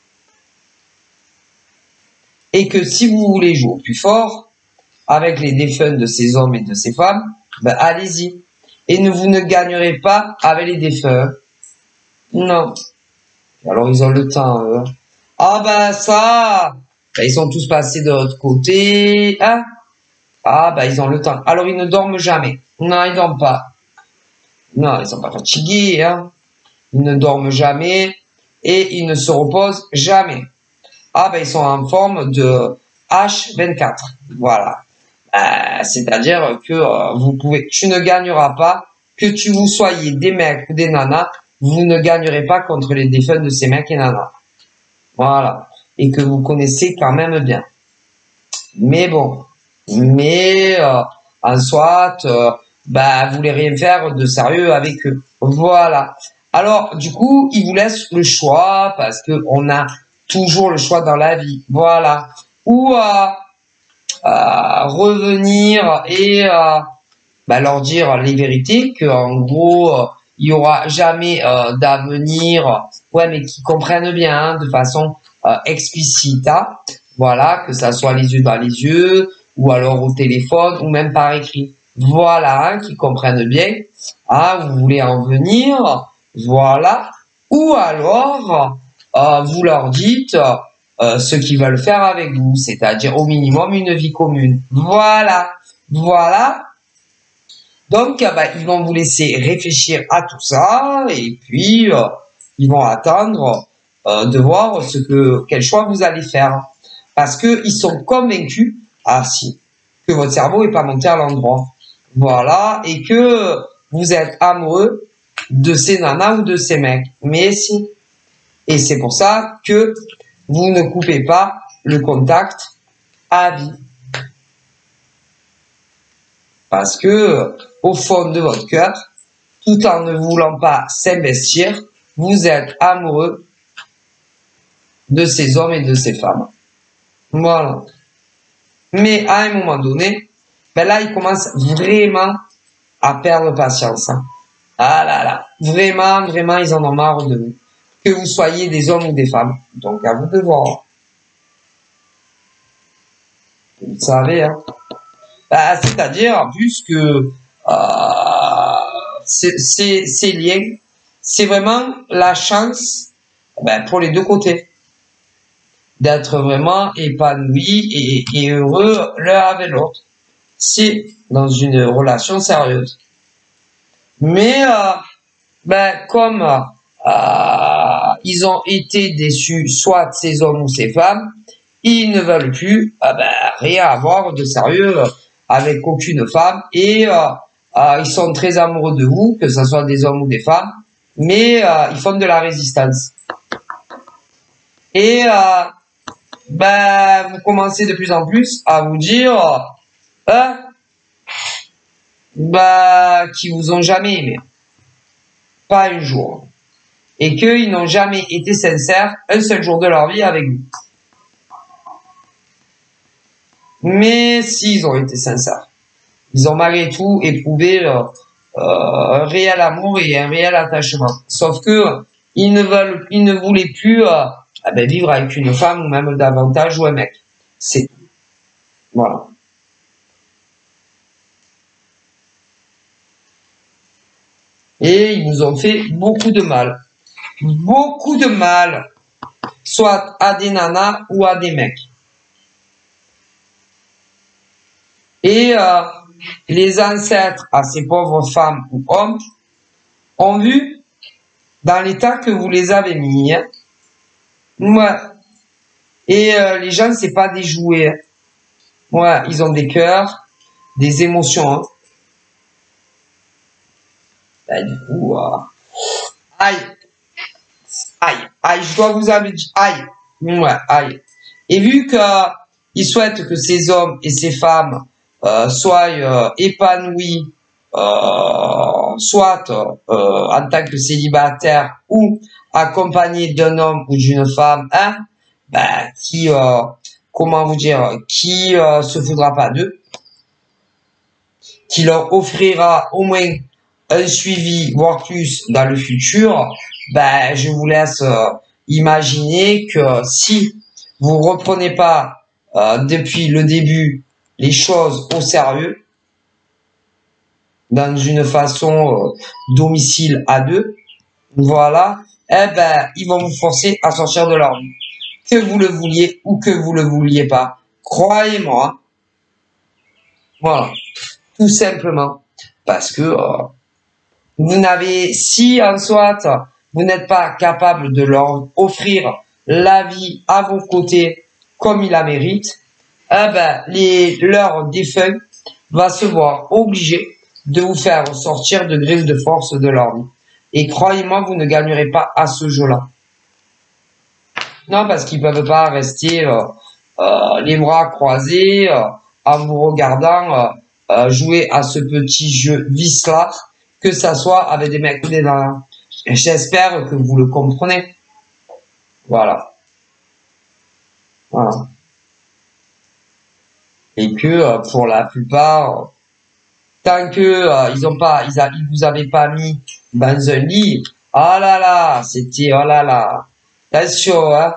Et que si vous voulez jouer au plus fort, avec les défunts de ces hommes et de ces femmes, ben allez-y. Et ne vous ne gagnerez pas avec les défunts. Non. Alors ils ont le temps, eux. Ah ben ça, ben, ils sont tous passés de l'autre côté. Hein? Ah ben ils ont le temps. Alors ils ne dorment jamais. Non, ils dorment pas. Non, ils sont pas fatigués. Hein? Ils ne dorment jamais et ils ne se reposent jamais. Ah ben ils sont en forme de H vingt-quatre. Voilà. Euh, c'est-à-dire que euh, vous pouvez, tu ne gagneras pas, que tu vous soyez des mecs ou des nanas, vous ne gagnerez pas contre les défunts de ces mecs et nanas. Voilà. Et que vous connaissez quand même bien. Mais bon. Mais, euh, en soit, euh, bah, vous voulez rien faire de sérieux avec eux. Voilà. Alors, du coup, ils vous laissent le choix parce que on a toujours le choix dans la vie. Voilà. Ou, euh, Euh, revenir et euh, bah, leur dire les vérités, que en gros euh, il y aura jamais euh, d'avenir, ouais, mais qui comprennent bien hein, de façon euh, explicite, hein. Voilà, que ça soit les yeux dans les yeux ou alors au téléphone ou même par écrit, voilà, hein, qui comprennent bien, ah vous voulez en venir, voilà, ou alors euh, vous leur dites Euh, ce qu'ils veulent faire avec vous, c'est-à-dire au minimum une vie commune. Voilà, voilà. Donc, euh, bah, ils vont vous laisser réfléchir à tout ça et puis euh, ils vont attendre euh, de voir ce que quel choix vous allez faire, parce que ils sont convaincus, ah si, que votre cerveau est pas monté à l'endroit. Voilà, et que vous êtes amoureux de ces nanas ou de ces mecs. Mais si. Et c'est pour ça que vous ne coupez pas le contact à vie. Parce que, au fond de votre cœur, tout en ne voulant pas s'investir, vous êtes amoureux de ces hommes et de ces femmes. Voilà. Mais à un moment donné, ben là, ils commencent vraiment à perdre patience. Hein. Ah là là. Vraiment, vraiment, ils en ont marre de vous. Que vous soyez des hommes ou des femmes. Donc, à vous de voir. Vous savez, hein. Bah, c'est-à-dire, puisque euh, ces liens, c'est vraiment la chance ben, pour les deux côtés d'être vraiment épanouis et, et heureux l'un avec l'autre. C'est dans une relation sérieuse. Mais euh, ben, comme euh, ils ont été déçus, soit ces hommes ou ces femmes, ils ne veulent plus euh, ben, rien avoir de sérieux avec aucune femme et euh, euh, ils sont très amoureux de vous, que ce soit des hommes ou des femmes, mais euh, ils font de la résistance. Et euh, ben, vous commencez de plus en plus à vous dire euh, ben, qu'ils vous ont jamais aimé, pas un jour, et qu'ils n'ont jamais été sincères un seul jour de leur vie avec vous. Mais s'ils ont été sincères, ils ont malgré tout éprouvé euh, euh, un réel amour et un réel attachement. Sauf que ils ne veulent, ils ne voulaient plus euh, eh ben, vivre avec une femme ou même davantage ou un mec. C'est voilà. Et ils vous ont fait beaucoup de mal, beaucoup de mal, soit à des nanas ou à des mecs. Et euh, les ancêtres à ces pauvres femmes ou hommes ont vu dans l'état que vous les avez mis. Hein. Ouais. Et euh, les gens, c'est pas des jouets. Hein. Ouais, ils ont des cœurs, des émotions. Hein. Là, du coup, euh... aïe, aïe, aïe, je dois vous avertir. Aïe, ouais, aïe. Et vu qu'il souhaite que ces hommes et ces femmes euh, soient euh, épanouis, euh, soit euh, en tant que célibataire ou accompagné d'un homme ou d'une femme, hein, ben, qui, euh, comment vous dire, qui euh, se foudra pas d'eux, qui leur offrira au moins un suivi, voire plus, dans le futur, ben, je vous laisse euh, imaginer que si vous reprenez pas euh, depuis le début les choses au sérieux, dans une façon euh, domicile à deux, voilà, eh ben, ils vont vous forcer à sortir de leur vie. Que vous le vouliez ou que vous le vouliez pas. Croyez-moi. Voilà. Tout simplement. Parce que euh, vous n'avez, si en soit, vous n'êtes pas capable de leur offrir la vie à vos côtés comme ils la méritent, eh ben, les, leur défunt va se voir obligé de vous faire sortir de gré de force de leur vie. Et croyez-moi, vous ne gagnerez pas à ce jeu-là. Non, parce qu'ils peuvent pas rester euh, euh, les bras croisés euh, en vous regardant euh, euh, jouer à ce petit jeu vice-là, que ça soit avec des mecs ou des nanas. J'espère que vous le comprenez. Voilà. Voilà. Et que euh, pour la plupart, tant que euh, ils ont pas, ils, a, ils vous avaient pas mis dans un lit, oh là là, c'était oh là là, attention, hein.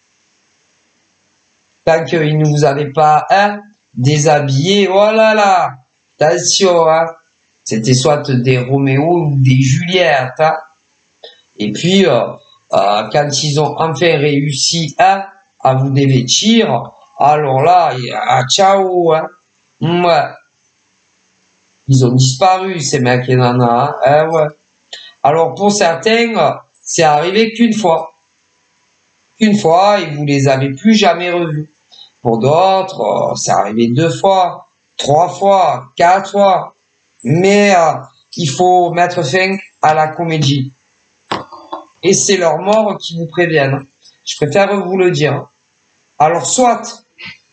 Tant qu'ils ne vous avaient pas hein, déshabillé, oh là là, attention, hein. C'était soit des Roméo ou des Juliette, hein. Et puis euh, euh, quand ils ont enfin réussi hein, à vous dévêtir, alors là, ah, ciao, hein. Ouais. Ils ont disparu, ces mecs et nanas, hein, ouais. Alors, pour certains, c'est arrivé qu'une fois. Qu'une fois, et vous les avez plus jamais revus. Pour d'autres, c'est arrivé deux fois, trois fois, quatre fois. Mais euh, il faut mettre fin à la comédie. Et c'est leur mort qui vous préviennent. Je préfère vous le dire. Alors, soit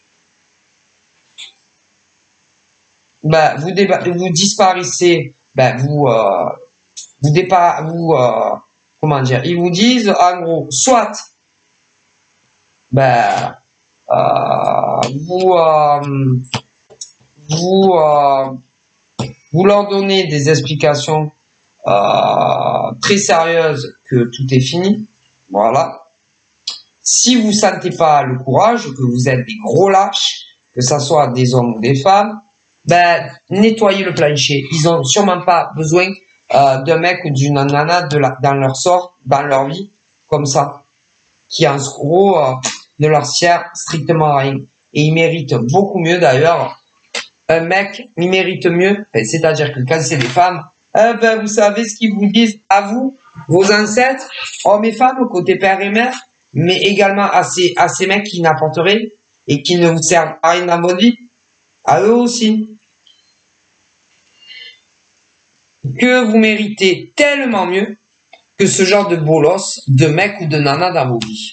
ben, vous, vous disparaissez, ben, vous, euh, vous, dépa vous euh, comment dire, ils vous disent, en gros, soit, ben, euh, vous, euh, vous, euh, vous leur donnez des explications euh, très sérieuses que tout est fini, voilà. Si vous sentez pas le courage, que vous êtes des gros lâches, que ça soit des hommes ou des femmes, ben, nettoyez le plancher. Ils ont sûrement pas besoin euh, d'un mec ou d'une nana de la, dans leur sort, dans leur vie, comme ça, qui en gros euh, ne leur sert strictement à rien. Et ils méritent beaucoup mieux d'ailleurs. Un mec, il mérite mieux, c'est-à-dire que quand c'est des femmes, eh ben, vous savez ce qu'ils vous disent à vous, vos ancêtres, hommes et femmes, côté père et mère, mais également à ces, à ces mecs qui n'apportent rien et qui ne vous servent à rien dans votre vie. À eux aussi. Que vous méritez tellement mieux que ce genre de bolos, de mec ou de nana dans vos vies.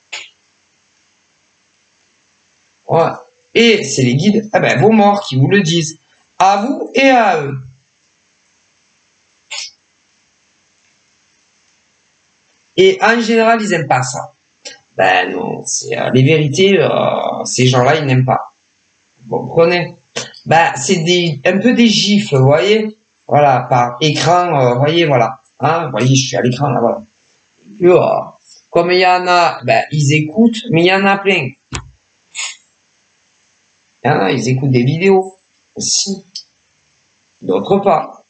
Voilà. Et c'est les guides, eh ben, vos morts qui vous le disent. À vous et à eux. Et en général, ils n'aiment pas ça. Ben non, c'est euh, les vérités, euh, ces gens-là, ils n'aiment pas. Vous comprenez? Ben, c'est des, un peu des gifles, vous voyez? Voilà, par écran, euh, vous voyez, voilà. Hein, vous voyez, je suis à l'écran, là, voilà. Et, euh, comme il y en a, ben, ils écoutent, mais il y en a plein. Il y en a, ils écoutent des vidéos aussi. D'autres pas.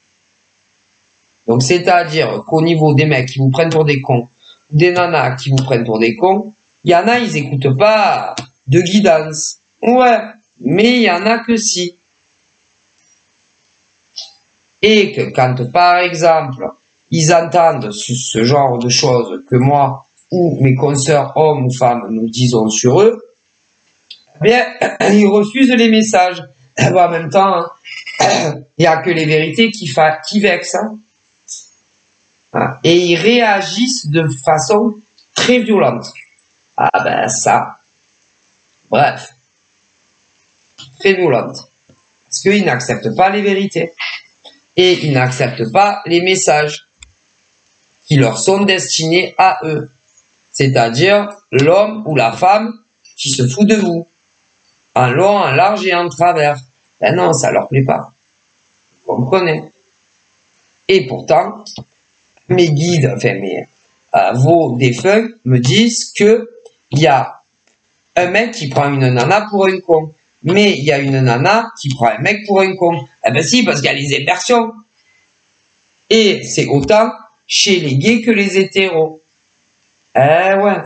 Donc, c'est-à-dire qu'au niveau des mecs qui vous prennent pour des cons, des nanas qui vous prennent pour des cons, il y en a, ils écoutent pas de guidance. Ouais, mais il y en a que si. Et que quand, par exemple, ils entendent ce, ce genre de choses que moi ou mes consoeurs hommes ou femmes nous disons sur eux, eh bien, ils refusent les messages. Eh ben, en même temps, il n'y a que les vérités qui, fa qui vexent. Hein. Et ils réagissent de façon très violente. Ah ben ça, Bref. Très violente. Parce qu'ils n'acceptent pas les vérités. Et ils n'acceptent pas les messages qui leur sont destinés à eux. C'est-à-dire l'homme ou la femme qui se fout de vous. En long, en large et en travers. Ben non, ça leur plaît pas. Vous comprenez? Et pourtant, mes guides, enfin mes, euh, vos défunts me disent que il y a un mec qui prend une nana pour un con. Mais il y a une nana qui prend un mec pour un con. Eh ben si, parce qu'il y a les inversions. Et c'est autant chez les gays que les hétéros. Eh ouais.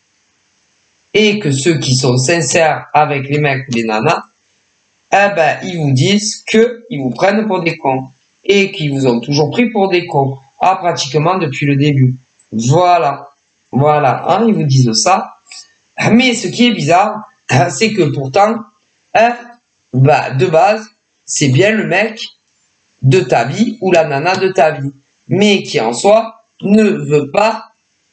Et que ceux qui sont sincères avec les mecs ou les nanas, eh ben, ils vous disent qu'ils vous prennent pour des cons. Et qu'ils vous ont toujours pris pour des cons. Ah, pratiquement depuis le début. Voilà. Voilà. Hein, ils vous disent ça. Mais ce qui est bizarre, c'est que pourtant, hein, bah, de base, c'est bien le mec de ta vie ou la nana de ta vie. Mais qui en soi ne veut pas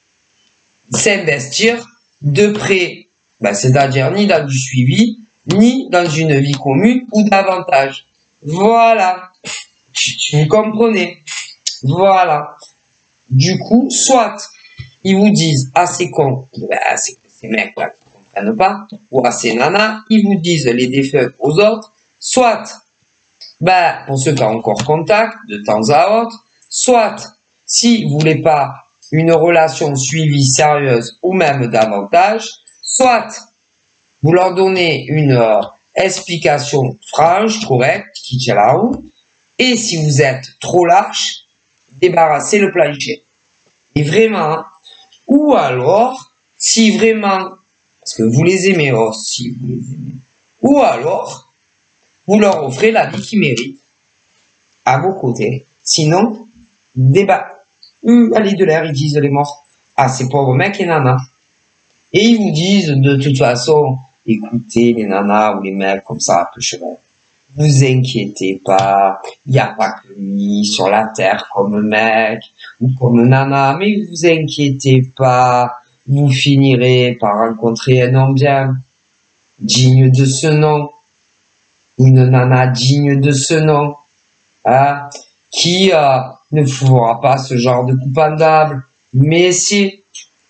s'investir de près. Ben, c'est-à-dire ni dans du suivi, ni dans une vie commune ou davantage. Voilà. Tu, tu me comprenez. Voilà. Du coup, soit ils vous disent à ces cons, ben, ces, ces mecs-là qui ne comprennent pas, ou à ces nanas, ils vous disent les défauts aux autres, soit, ben, pour ceux qui ont encore contact de temps à autre, soit, si vous voulez pas une relation suivie sérieuse ou même davantage, soit vous leur donnez une euh, explication franche, correcte, qui tient la route, et si vous êtes trop lâche, débarrassez le plancher. Et vraiment, hein, ou alors, si vraiment, parce que vous les aimez aussi, vous les aimez, ou alors, vous leur offrez la vie qu'ils méritent, à vos côtés. Sinon, débat. Euh, allez, de l'air, ils disent les morts. Ah, ces pauvres mecs et nanas. Et ils vous disent, de toute façon, écoutez, les nanas ou les mecs comme ça, un peu cheval. Vous inquiétez pas, il n'y a pas que lui sur la terre comme mec ou comme nana, mais vous inquiétez pas, vous finirez par rencontrer un homme bien, digne de ce nom, une nana digne de ce nom, hein, qui euh, ne fera pas ce genre de coupandable, mais si,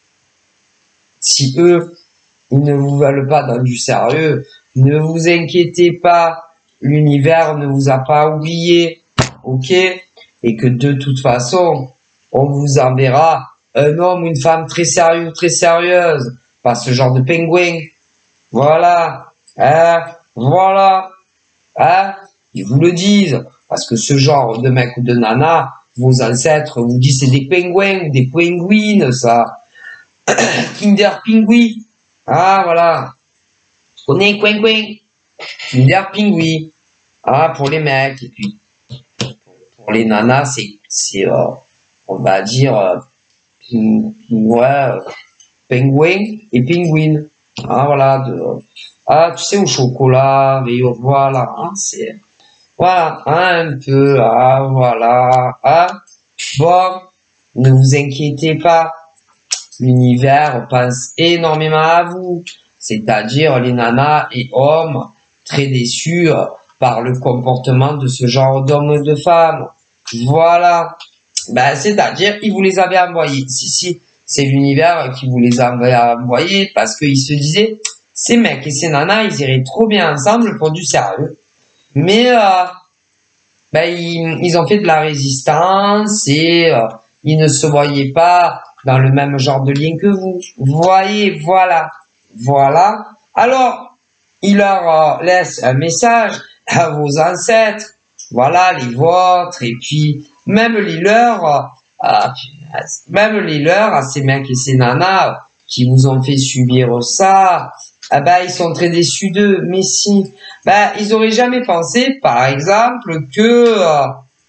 si eux, ils ne vous veulent pas dans du sérieux, ne vous inquiétez pas, l'univers ne vous a pas oublié, ok? Et que de toute façon, on vous enverra un homme ou une femme très sérieux, très sérieuse, pas ce genre de pingouin. Voilà, hein, voilà, hein, ils vous le disent, parce que ce genre de mec ou de nana, vos ancêtres vous disent c'est des pingouins ou des pingouines, ça. Kinder pingouin, ah voilà, on est coin coin. Kinder pingouin, ah pour les mecs, et puis pour les nanas, c'est, c'est euh, on va dire, euh, ping, ouais, euh, pingouin et pingouine, ah voilà, de, ah tu sais au chocolat, mais voilà, hein, c'est, voilà, hein, un peu, ah voilà, ah, bon, ne vous inquiétez pas, l'univers pense énormément à vous, c'est-à-dire les nanas et hommes très déçus par le comportement de ce genre d'hommes et de femmes. Voilà. Ben, c'est-à-dire, ils vous les avaient envoyés. Si, si, c'est l'univers qui vous les avait envoyés parce qu'ils se disaient, ces mecs et ces nanas, ils iraient trop bien ensemble pour du sérieux. Mais, euh, ben, ils, ils ont fait de la résistance et euh, ils ne se voyaient pas dans le même genre de lien que vous. Vous voyez, voilà. Voilà. Alors, il leur euh, laisse un message à vos ancêtres, voilà, les vôtres, et puis même les leurs, euh, même les leurs à ces mecs et ces nanas qui vous ont fait subir ça, eh ben, ils sont très déçus d'eux. Mais si, ben, ils auraient jamais pensé, par exemple, que, euh,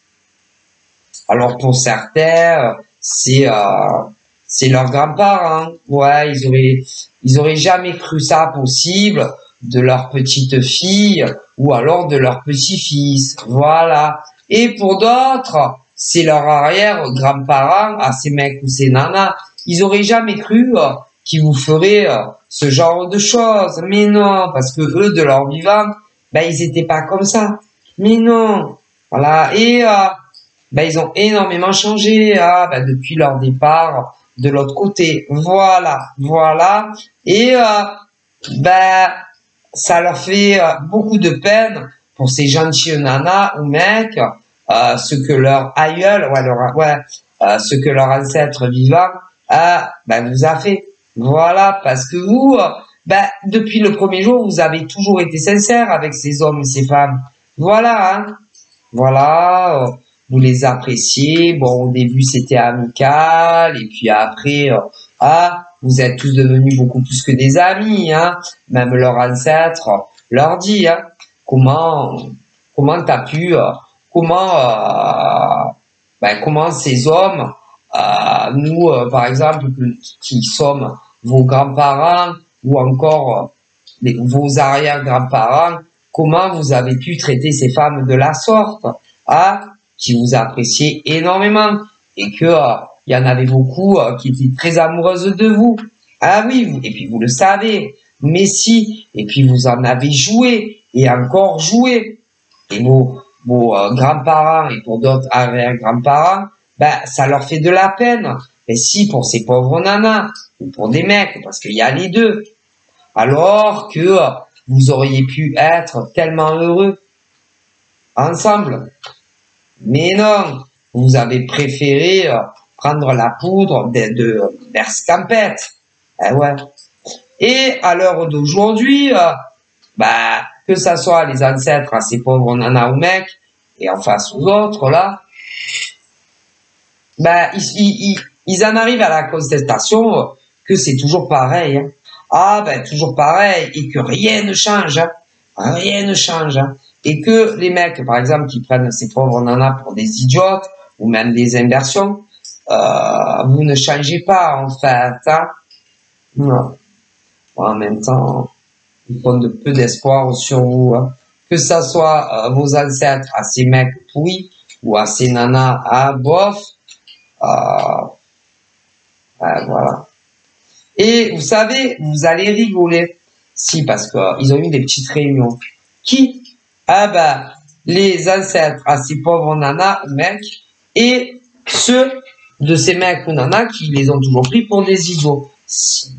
alors pour certains, c'est euh, c'est leurs grands-parents, ouais, ils auraient ils auraient jamais cru ça possible de leur petite fille ou alors de leur petit-fils, voilà. Et pour d'autres, c'est leur arrière-grands-parents à ces mecs ou ces nanas, ils auraient jamais cru qui vous feraient euh, ce genre de choses. Mais non, parce que eux, de leur vivant, ben, ils étaient pas comme ça. Mais non. Voilà. Et, euh, ben, ils ont énormément changé, ah, ben, depuis leur départ de l'autre côté. Voilà. Voilà. Et, euh, ben, ça leur fait euh, beaucoup de peine pour ces gentils nanas ou mecs, euh, ce que leur aïeul, ouais, leur, ouais, euh, ce que leur ancêtre vivant a, ben, vous a fait. Voilà, parce que vous, euh, ben, depuis le premier jour, vous avez toujours été sincère avec ces hommes et ces femmes. Voilà, hein. Voilà, euh, vous les appréciez. Bon, au début, c'était amical, et puis après, euh, ah, vous êtes tous devenus beaucoup plus que des amis, hein. Même leur ancêtre leur dit, hein, comment, comment t'as pu, euh, comment, euh, ben, comment ces hommes, euh, nous, euh, par exemple, qui sommes vos grands-parents ou encore euh, les, vos arrière-grands-parents, comment vous avez pu traiter ces femmes de la sorte, hein, qui vous appréciaient énormément et que euh, il y en avait beaucoup euh, qui étaient très amoureuses de vous. Ah oui, et puis vous le savez, mais si, et puis vous en avez joué et encore joué. Et vos, vos euh, grands-parents et pour d'autres arrière-grands-parents, ben ça leur fait de la peine. Mais si pour ces pauvres nanas ou pour des mecs, parce qu'il y a les deux. Alors que euh, vous auriez pu être tellement heureux ensemble. Mais non, vous avez préféré euh, prendre la poudre de, de Verscampette. Eh ouais. Et à l'heure d'aujourd'hui, euh, bah, que ça soit les ancêtres à ces pauvres nanas ou mecs, et en face aux autres, là, bah, ils, ils, ils en arrivent à la constatation euh, que c'est toujours pareil. Hein. Ah, ben, toujours pareil, et que rien ne change. Hein. Rien ne change. Hein. Et que les mecs, par exemple, qui prennent ces pauvres nanas pour des idiotes, ou même des inversions, euh, vous ne changez pas, en fait. Hein. Non. Bon, en même temps, ils font de peu d'espoir sur vous. Hein. Que ça soit euh, vos ancêtres à ces mecs pourris, ou à ces nanas à bof, euh, euh, voilà. Et vous savez, vous allez rigoler. Si, parce que euh, ils ont eu des petites réunions. Qui? Ah ben, les ancêtres à ces pauvres nanas ou mecs, et ceux de ces mecs ou nanas qui les ont toujours pris pour des idiots. Si.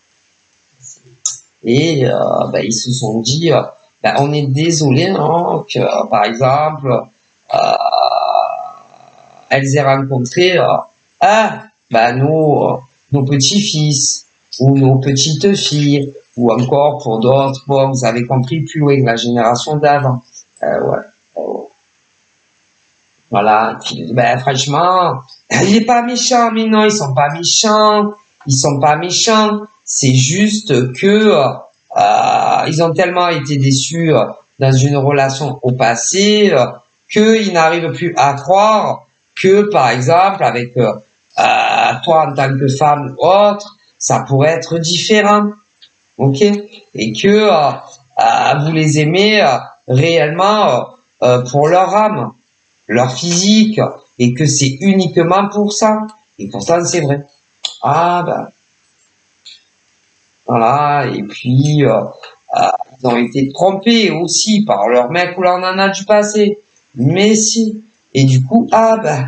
Et euh, ben, ils se sont dit, euh, ben, on est désolé hein, que, euh, par exemple, euh, elles aient rencontré euh, ah, ben, nos, euh, nos petits-fils ou nos petites filles, ou encore pour d'autres, bon, vous avez compris, plus loin que la génération d'avant. Euh, ouais. Euh, voilà. Puis, ben, franchement, il est pas méchant, mais non, ils sont pas méchants. Ils sont pas méchants. C'est juste que euh, ils ont tellement été déçus euh, dans une relation au passé euh, qu'ils n'arrivent plus à croire que, par exemple, avec euh, euh, toi en tant que femme ou autre, ça pourrait être différent, ok? Et que euh, euh, vous les aimez euh, réellement euh, euh, pour leur âme, leur physique, et que c'est uniquement pour ça. Et pourtant, c'est vrai. Ah ben. Voilà, et puis euh, euh, ils ont été trompés aussi par leur mec ou leur nana du passé. Mais si. Et du coup, ah ben.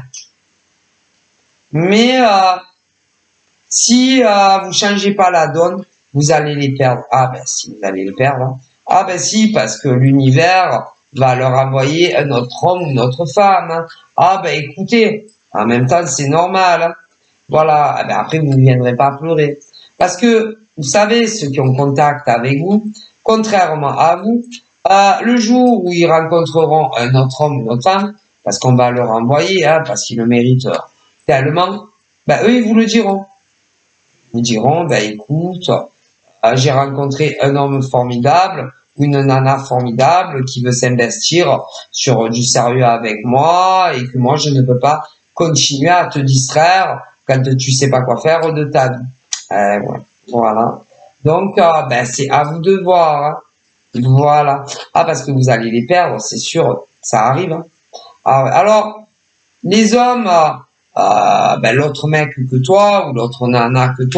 Mais euh, si euh, vous changez pas la donne, vous allez les perdre. Ah ben si, vous allez les perdre. Hein. Ah ben si, parce que l'univers va leur envoyer un autre homme ou une autre femme. Hein. Ah ben écoutez, en même temps c'est normal. Hein. Voilà, ah ben après vous ne viendrez pas pleurer. Parce que vous savez, ceux qui ont contact avec vous, contrairement à vous, euh, le jour où ils rencontreront un autre homme, une autre femme, parce qu'on va leur envoyer, hein, parce qu'ils le méritent tellement, ben eux ils vous le diront. Ils vous diront, ben écoute, euh, j'ai rencontré un homme formidable, une nana formidable qui veut s'investir sur du sérieux avec moi et que moi je ne peux pas continuer à te distraire quand tu sais pas quoi faire de ta vie. Euh, ouais. Voilà. Donc, euh, ben, c'est à vous de voir. Hein. Voilà. Ah, parce que vous allez les perdre, c'est sûr. Ça arrive. Hein. Ah, ouais. Alors, les hommes, euh, euh, ben, l'autre mec que toi ou l'autre nana que toi,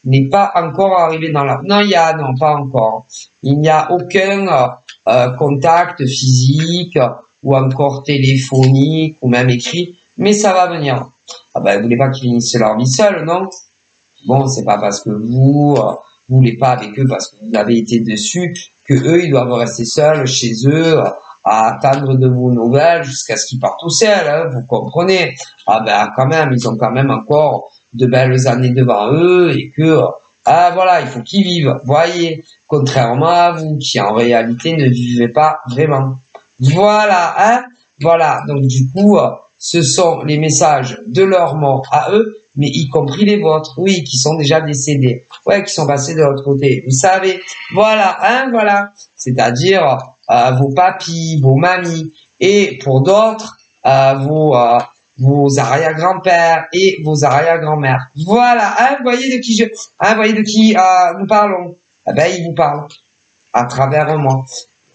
n'est pas encore arrivé dans la... Non, il y a, non, pas encore. Il n'y a aucun euh, euh, contact physique ou encore téléphonique ou même écrit, mais ça va venir. Ah ben, vous voulez pas qu'ils finissent leur vie seuls, non? Bon, c'est pas parce que vous, euh, vous voulez pas avec eux parce que vous avez été dessus que eux, ils doivent rester seuls chez eux euh, à attendre de vos nouvelles jusqu'à ce qu'ils partent tout seuls, hein, vous comprenez? Ah ben, quand même, ils ont quand même encore de belles années devant eux et que, euh, ah voilà, il faut qu'ils vivent, voyez, contrairement à vous qui en réalité ne vivez pas vraiment. Voilà, hein? Voilà, donc du coup, euh, ce sont les messages de leur mort à eux, mais y compris les vôtres, oui, qui sont déjà décédés, ouais, qui sont passés de l'autre côté. Vous savez, voilà, hein, voilà, c'est-à-dire euh, vos papis, vos mamies, et pour d'autres, euh, vos euh, vos arrière-grands-pères et vos arrière-grand-mères. Voilà, hein, vous voyez de qui je, hein, vous voyez de qui euh, nous parlons. Eh ben, ils vous parlent à travers moi.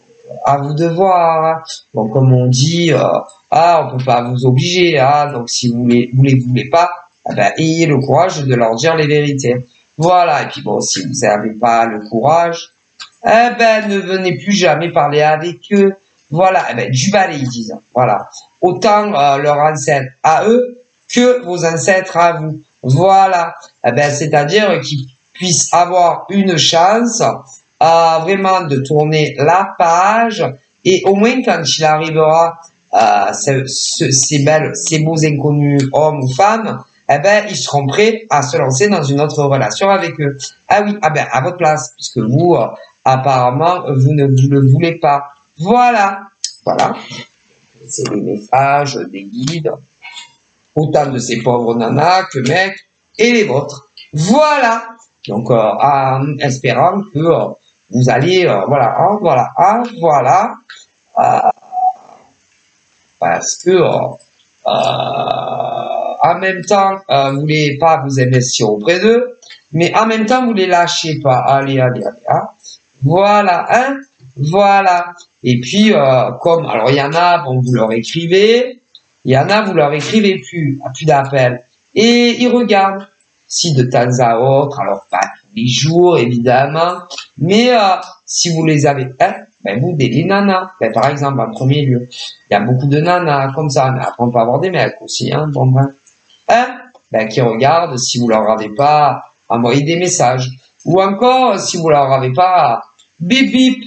À vous de voir. Donc, comme on dit, euh, ah, on peut pas vous obliger. Ah, donc si vous voulez, vous les voulez pas, eh ben, ayez le courage de leur dire les vérités. Voilà. Et puis bon, si vous n'avez pas le courage, eh ben, ne venez plus jamais parler avec eux. Voilà. Eh ben, du balai, ils disent. Voilà. Autant euh, leurs ancêtres à eux que vos ancêtres à vous. Voilà. Eh ben, c'est-à-dire qu'ils puissent avoir une chance euh, vraiment de tourner la page et au moins quand il arrivera euh, ce, ce, ces belles, ces beaux inconnus hommes ou femmes, eh ben ils seront prêts à se lancer dans une autre relation avec eux. Ah oui, ah ben à votre place, puisque vous euh, apparemment vous ne vous le voulez pas. Voilà, voilà. C'est les messages des guides, autant de ces pauvres nanas que mecs et les vôtres. Voilà. Donc, euh, en espérant que euh, vous allez, euh, voilà, hein, voilà, hein, voilà, euh, parce que euh, euh, en même temps, euh, vous voulez pas vous investir auprès d'eux, mais en même temps, vous les lâchez pas. Allez, allez, allez, hein. Voilà, hein, voilà. Et puis, euh, comme, alors il y en a, bon, vous leur écrivez, il y en a, vous leur écrivez plus, plus d'appels, et ils regardent. Si de temps à autre, alors pas tous les jours évidemment, mais euh, si vous les avez, hein, ben vous des, des nanas, ben, par exemple en premier lieu, il y a beaucoup de nanas comme ça, mais après on peut avoir des mecs aussi, hein, bon ben, hein, ben qui regardent si vous leur avez pas envoyé des messages, ou encore si vous leur avez pas bip bip,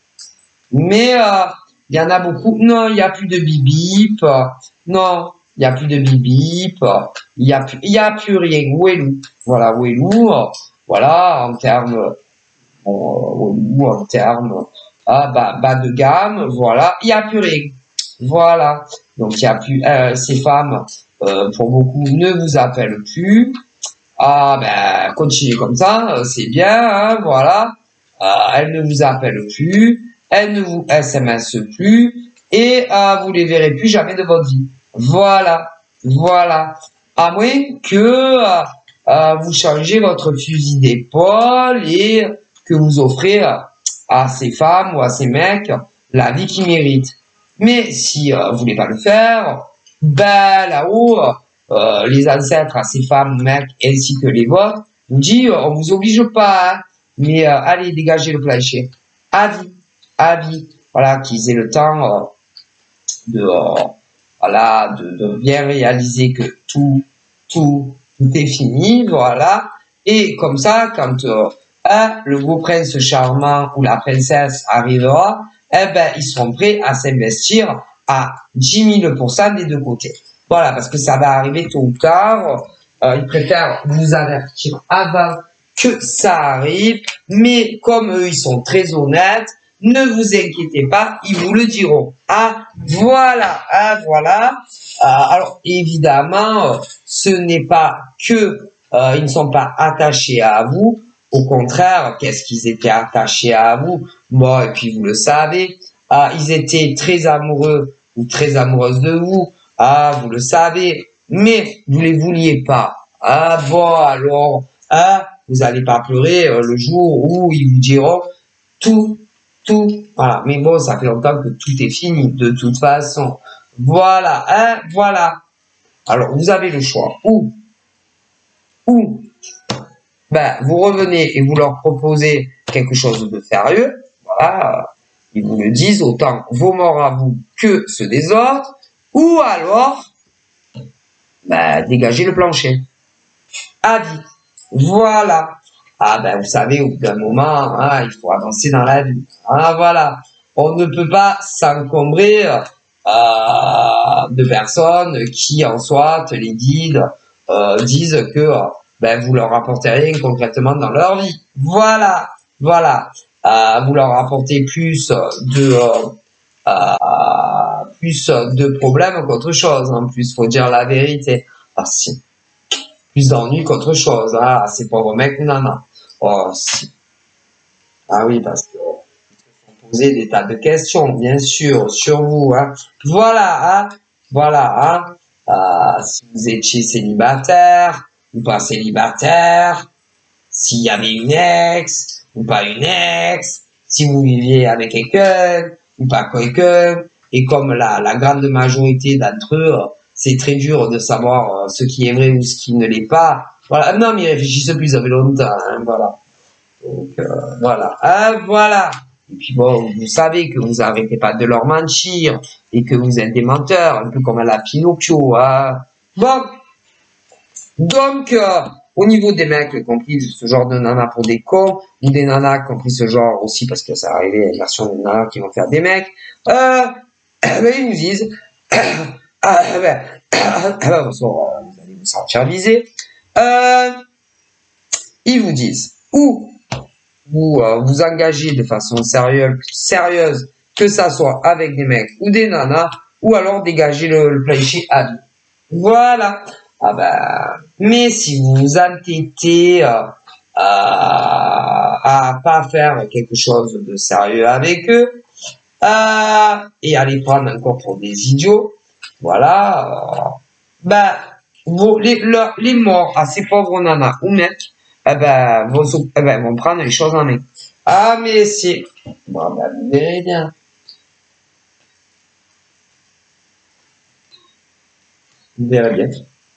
mais euh, il y en a beaucoup, non, il y a plus de bip bip, euh, non. Il n'y a plus de bip-bip, il n'y a plus, il y a plus rien. Ouelou. Voilà, ouelou. Voilà, en termes, euh, ouelou, en termes, ah, bas, bas de gamme, voilà. Il n'y a plus rien. Voilà. Donc, il n'y a plus, euh, ces femmes, euh, pour beaucoup, ne vous appellent plus. Ah, ben, continuez comme ça, c'est bien, hein, voilà. Euh, elles ne vous appellent plus. Elles ne vous S M S plus. Et, euh, vous les verrez plus jamais de votre vie. Voilà, voilà. À moins que euh, euh, vous changez votre fusil d'épaule et que vous offrez euh, à ces femmes ou à ces mecs la vie qu'ils méritent. Mais si euh, vous voulez pas le faire, ben là-haut, euh, les ancêtres à ces femmes, mecs, ainsi que les vôtres, vous disent, on vous oblige pas, hein, mais euh, allez, dégagez le plancher. Avis, avis. Voilà, qu'ils aient le temps euh, de... Euh, voilà, de, de bien réaliser que tout, tout, tout est fini, voilà. Et comme ça, quand euh, hein, le beau prince charmant ou la princesse arrivera, eh ben, ils seront prêts à s'investir à dix mille pour cent des deux côtés. Voilà, parce que ça va arriver tôt ou tard. Euh, ils préfèrent vous avertir avant que ça arrive. Mais comme eux, ils sont très honnêtes, ne vous inquiétez pas, ils vous le diront. Ah, voilà, ah, voilà. Euh, alors, évidemment, ce n'est pas que euh, ils ne sont pas attachés à vous. Au contraire, qu'est-ce qu'ils étaient attachés à vous? Bon, et puis vous le savez, ah, ils étaient très amoureux ou très amoureuses de vous. Ah, vous le savez, mais vous les vouliez pas. Ah bon, alors, ah, vous allez pas pleurer euh, le jour où ils vous diront tout. Tout, voilà. Mais bon, ça fait longtemps que tout est fini, de toute façon. Voilà, hein, voilà. Alors, vous avez le choix. Ou, ou, ben, vous revenez et vous leur proposez quelque chose de sérieux, voilà, ils vous le disent, autant vos morts à vous que ceux des autres, ou alors, ben, dégagez le plancher. Avis. Voilà. Ah ben, vous savez, au bout d'un moment, hein, il faut avancer dans la vie. Ah, voilà. On ne peut pas s'encombrer euh, de personnes qui, en soi, les guides, euh, disent que ben, vous leur apportez rien concrètement dans leur vie. Voilà. Voilà. Euh, vous leur apportez plus de... Euh, euh, plus de problèmes qu'autre chose. En plus, faut dire la vérité. Ah, si. Plus d'ennuis qu'autre chose. Ah, ces pauvres mecs, non, non. Oh, si. Ah oui, parce que vous posez des tas de questions, bien sûr, sur vous. Hein. Voilà, hein. Voilà, hein. Euh, si vous étiez célibataire ou pas célibataire, s'il y avait une ex ou pas une ex, si vous viviez avec quelqu'un ou pas quelqu'un, et comme la, la grande majorité d'entre eux, c'est très dur de savoir ce qui est vrai ou ce qui ne l'est pas. Voilà, non, mais ils réfléchissent plus, ça fait longtemps, hein, voilà. Donc, euh, voilà, hein, voilà. Et puis bon, vous savez que vous n'arrêtez pas de leur mentir et que vous êtes des menteurs, un peu comme à la Pinocchio, hein. Bon, donc, euh, au niveau des mecs qui ont pris ce genre de nana pour des cons, ou des nanas qui ont pris ce genre aussi parce que ça arrive, une version de nanas qui vont faire des mecs, euh, ben, ils nous disent, ah, ben, ah, ben, vous allez vous sentir visé, euh, ils vous disent, ou vous euh, vous engagez de façon sérieuse, sérieuse, que ça soit avec des mecs ou des nanas, ou alors dégager le, le plancher à vie. Voilà. Ah ben, mais si vous vous entêtez euh, à, à pas faire quelque chose de sérieux avec eux, euh, et à les prendre encore pour des idiots, voilà, euh, ben, vos, les, leur, les morts à ces pauvres nanas ou mecs, eh ben, vont, eh ben, vont prendre les choses en main. Ah, mais c'est, bon, ben, vous verrez bien. Vous verrez bien.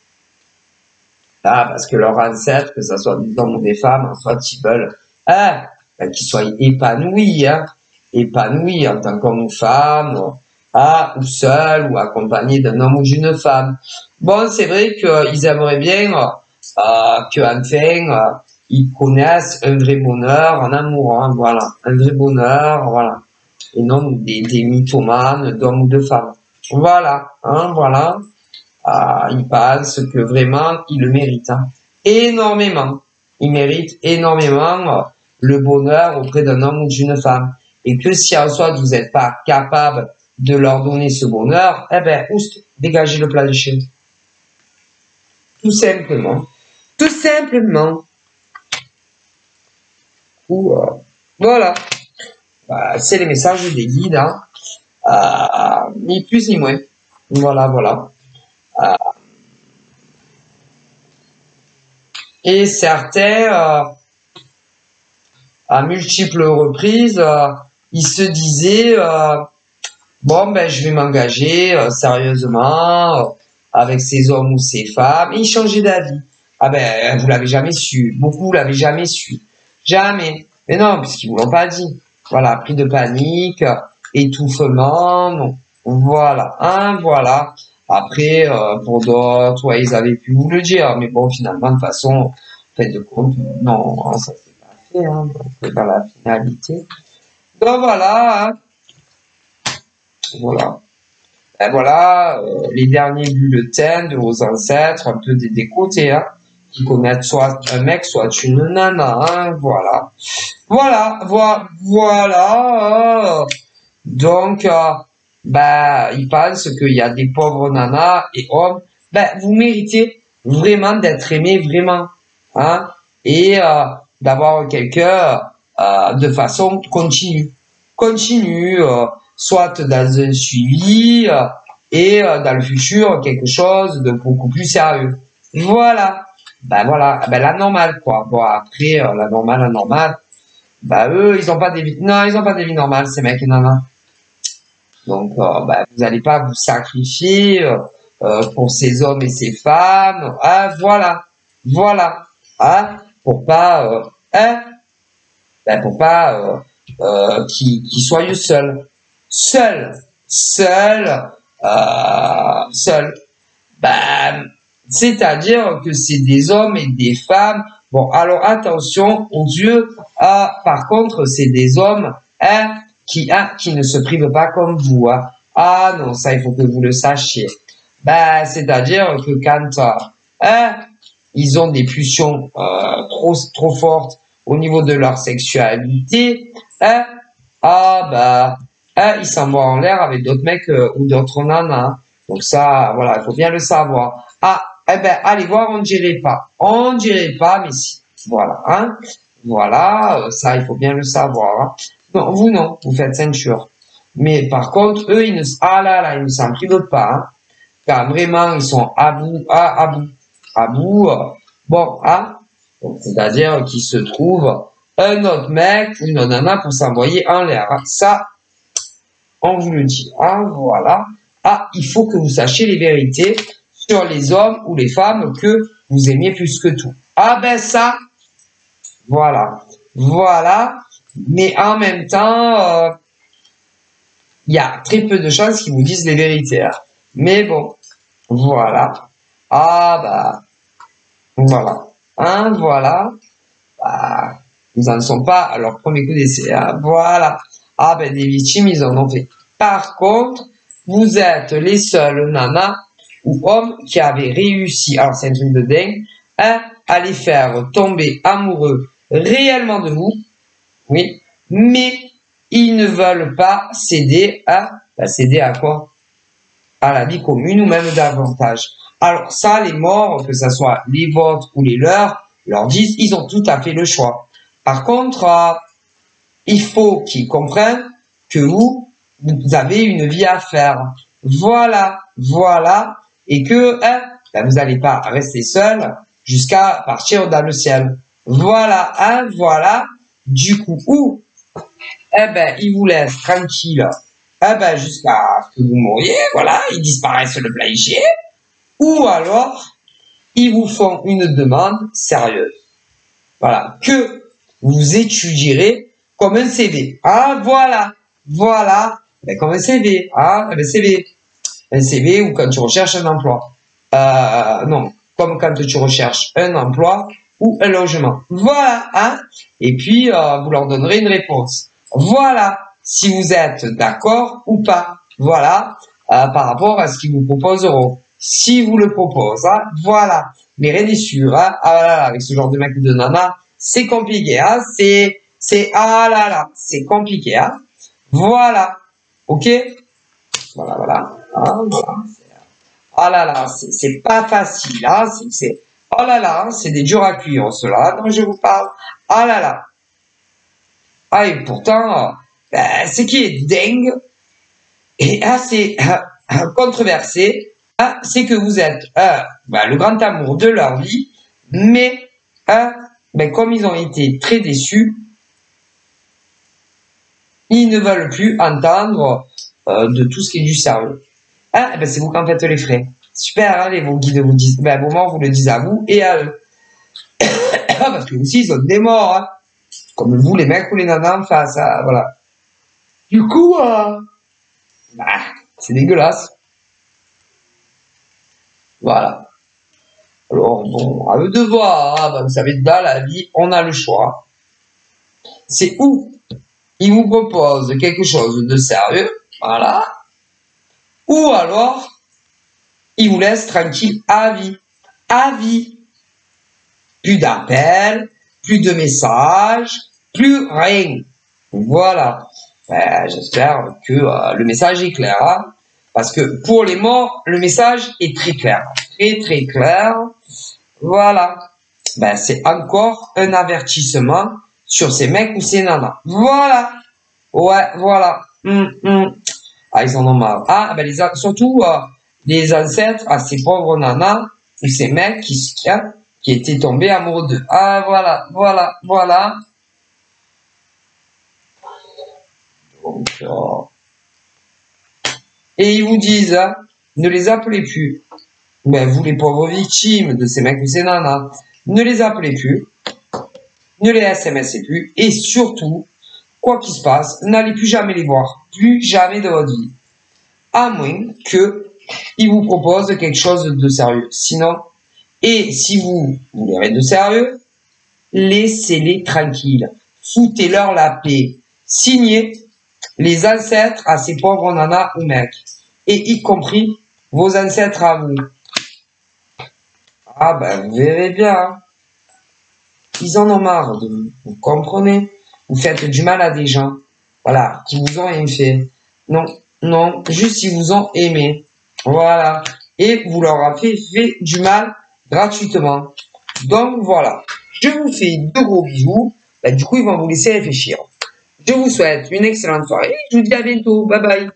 Ah, parce que leurs ancêtres, que ce soit des hommes ou des femmes, soit ils veulent, hein, ben, qu'ils soient épanouis, hein, épanouis en tant qu'homme ou femme, ah, ou seul, ou accompagné d'un homme ou d'une femme. Bon, c'est vrai qu'ils aimeraient bien euh, qu'enfin, euh, ils connaissent un vrai bonheur en amour, hein, voilà, un vrai bonheur, voilà, et non des, des mythomanes d'hommes ou de femmes. Voilà, hein, voilà. Ah, ils pensent que vraiment, ils le méritent. Hein. Énormément. Ils méritent énormément euh, le bonheur auprès d'un homme ou d'une femme. Et que si en soi, vous n'êtes pas capable de leur donner ce bonheur, eh ben, oust, dégagez le plancher. Tout simplement. Tout simplement. Ou, euh, voilà. Bah, c'est les messages des guides. Hein. Euh, ni plus ni moins. Voilà, voilà. Euh, Et certains, euh, à multiples reprises, euh, ils se disaient, euh, bon, ben, je vais m'engager euh, sérieusement euh, avec ces hommes ou ces femmes. Et ils changeaient d'avis. Ah ben, vous l'avez jamais su. Beaucoup l'avez jamais su. Jamais. Mais non, puisqu'ils vous l'ont pas dit. Voilà, pris de panique, étouffement, non. Voilà, hein, voilà. Après, euh, pour d'autres, ouais, ils avaient pu vous le dire, mais bon, finalement, de toute façon, en fait de compte, non, hein, ça s'est pas fait, hein, c'est pas la finalité. Donc voilà, hein, voilà. Et voilà, euh, les derniers bulletins de vos ancêtres, un peu des décotés, hein, qui connaissent soit un mec, soit une nana, hein, voilà. Voilà, voilà, voilà. Euh, donc, euh, ben, ils pensent qu'il y a des pauvres nanas et hommes. Ben, vous méritez vraiment d'être aimé, vraiment, hein, et euh, d'avoir quelqu'un euh, de façon continue, continue, euh, soit dans un suivi euh, et euh, dans le futur quelque chose de beaucoup plus sérieux. Voilà, ben voilà, ben la normale quoi. Bon après euh, la normale, la normale. Bah eux, ils ont pas des vies. Non, ils ont pas des vies normales, ces mecs et nanas. Donc, euh, bah, vous n'allez pas vous sacrifier euh, euh, pour ces hommes et ces femmes. Ah, voilà, voilà. Hein? pour pas, euh, hein, ben pour pas euh, euh, qu'ils qu'ils soient seuls. Seuls, seuls, euh, seuls. Ben, c'est-à-dire que c'est des hommes et des femmes. Bon, alors attention, mon Dieu, euh, par contre, c'est des hommes hein, qui, hein, qui ne se privent pas comme vous. Hein. Ah non, ça, il faut que vous le sachiez. Ben, c'est-à-dire que quand euh, hein, ils ont des pulsions euh, trop, trop fortes au niveau de leur sexualité, hein, ah bah, hein, ils s'envoient en l'air avec d'autres mecs euh, ou d'autres nanas. Donc ça, voilà, il faut bien le savoir. Ah, eh ben, allez voir, on dirait pas. On dirait pas, mais si. Voilà, hein. Voilà, euh, ça, il faut bien le savoir. Hein. Non, vous non, vous faites ceinture. Mais par contre, eux, ils ne, ah là là, ils ne s'en privent pas. Hein. Car vraiment, ils sont à bout, à, à bout, à bout. Euh, bon, hein. C'est-à-dire qu'ils se trouvent un autre mec ou une nana pour s'envoyer en l'air. Hein. Ça, on vous le dit. Hein, voilà. Ah, il faut que vous sachiez les vérités sur les hommes ou les femmes que vous aimiez plus que tout. Ah ben ça, voilà. Voilà. Mais en même temps, il euh, y a très peu de chances qu'ils vous disent les vérités. Hein. Mais bon, voilà. Ah bah, voilà. Hein, voilà. Bah, ils n'en sont pas à leur premier coup d'essai. Hein. Voilà. Ah ben des victimes, ils en ont fait. Par contre, vous êtes les seuls nanas ou hommes qui avaient réussi, alors c'est un truc de dingue, hein, à les faire tomber amoureux réellement de vous, oui, mais ils ne veulent pas céder à, bah, céder à quoi? À la vie commune ou même davantage. Alors ça, les morts, que ce soit les vôtres ou les leurs, leur disent, ils ont tout à fait le choix. Par contre, euh, il faut qu'ils comprennent que vous, vous avez une vie à faire. Voilà, voilà, et que hein, ben vous n'allez pas rester seul jusqu'à partir dans le ciel. Voilà, hein, voilà. Du coup, ou eh ben ils vous laissent tranquille, eh ben jusqu'à ce que vous mouriez, voilà, ils disparaissent le plagier, ou alors ils vous font une demande sérieuse. Voilà, que vous étudierez comme un C V. Ah, voilà, voilà, ben, comme un C V. Ah, ben C V. Un C V ou quand tu recherches un emploi. Euh, non, comme quand tu recherches un emploi ou un logement. Voilà, hein. Et puis, euh, vous leur donnerez une réponse. Voilà, si vous êtes d'accord ou pas. Voilà, euh, par rapport à ce qu'ils vous proposeront. Si vous le proposent, hein, voilà. Mais rien n'est sûr, hein. Ah là là, avec ce genre de mec ou de nana, c'est compliqué, hein. C'est, c'est, ah là là, c'est compliqué, hein. Voilà. Ok? Voilà, voilà. Ah, voilà. Ah là là, c'est pas facile, hein. C'est, oh là là, c'est des durs à cuire, cela dont je vous parle. Ah là là. Ah, et pourtant, ben, ce qui est dingue et assez euh, controversé, hein, c'est que vous êtes euh, ben, le grand amour de leur vie, mais euh, ben, comme ils ont été très déçus, ils ne veulent plus entendre euh, de tout ce qui est du sérieux. Hein, ben, c'est vous qui en faites les frais. Super, hein, les vos guides vous disent, ben, vos morts vous le disent à vous et à eux. Parce que aussi, ils ont des morts, hein. Comme vous, les mecs ou les nanas en face, hein, voilà. Du coup, euh, bah, c'est dégueulasse. Voilà. Alors, bon, à eux de voir, hein, ben, vous savez, dans la vie, on a le choix. C'est où ils vous proposent quelque chose de sérieux, voilà, ou alors, ils vous laissent tranquille à vie. À vie. Plus d'appels, plus de messages, plus rien. Voilà. Ben, j'espère que euh, le message est clair. Hein, parce que pour les morts, le message est très clair. Très, très clair. Voilà. Ben, c'est encore un avertissement sur ces mecs ou ces nanas. Voilà. Ouais, voilà. Hum, hum. Ah, ils en ont marre. Ah, ben, les, surtout euh, les ancêtres à ces pauvres nanas ou ces mecs qui, qui, hein, qui étaient tombés amoureux d'eux. Ah, voilà, voilà, voilà. Donc, euh... et ils vous disent, hein, ne les appelez plus. Ben, vous, les pauvres victimes de ces mecs ou ces nanas, ne les appelez plus. ne les S M S plus, et surtout, quoi qu'il se passe, n'allez plus jamais les voir, plus jamais de votre vie. À moins que ils vous proposent quelque chose de sérieux. Sinon, et si vous voulez rien de sérieux, laissez-les tranquilles. Foutez-leur la paix. Signez les ancêtres à ces pauvres nanas ou mecs. Et y compris vos ancêtres à vous. Ah ben, vous verrez bien. Ils en ont marre de vous. Vous comprenez? Vous faites du mal à des gens. Voilà, qui vous ont rien fait. Non, non, juste ils vous ont aimé. Voilà. Et vous leur avez fait du mal gratuitement. Donc voilà. Je vous fais de gros bisous. Ben, du coup, ils vont vous laisser réfléchir. Je vous souhaite une excellente soirée. Je vous dis à bientôt. Bye bye.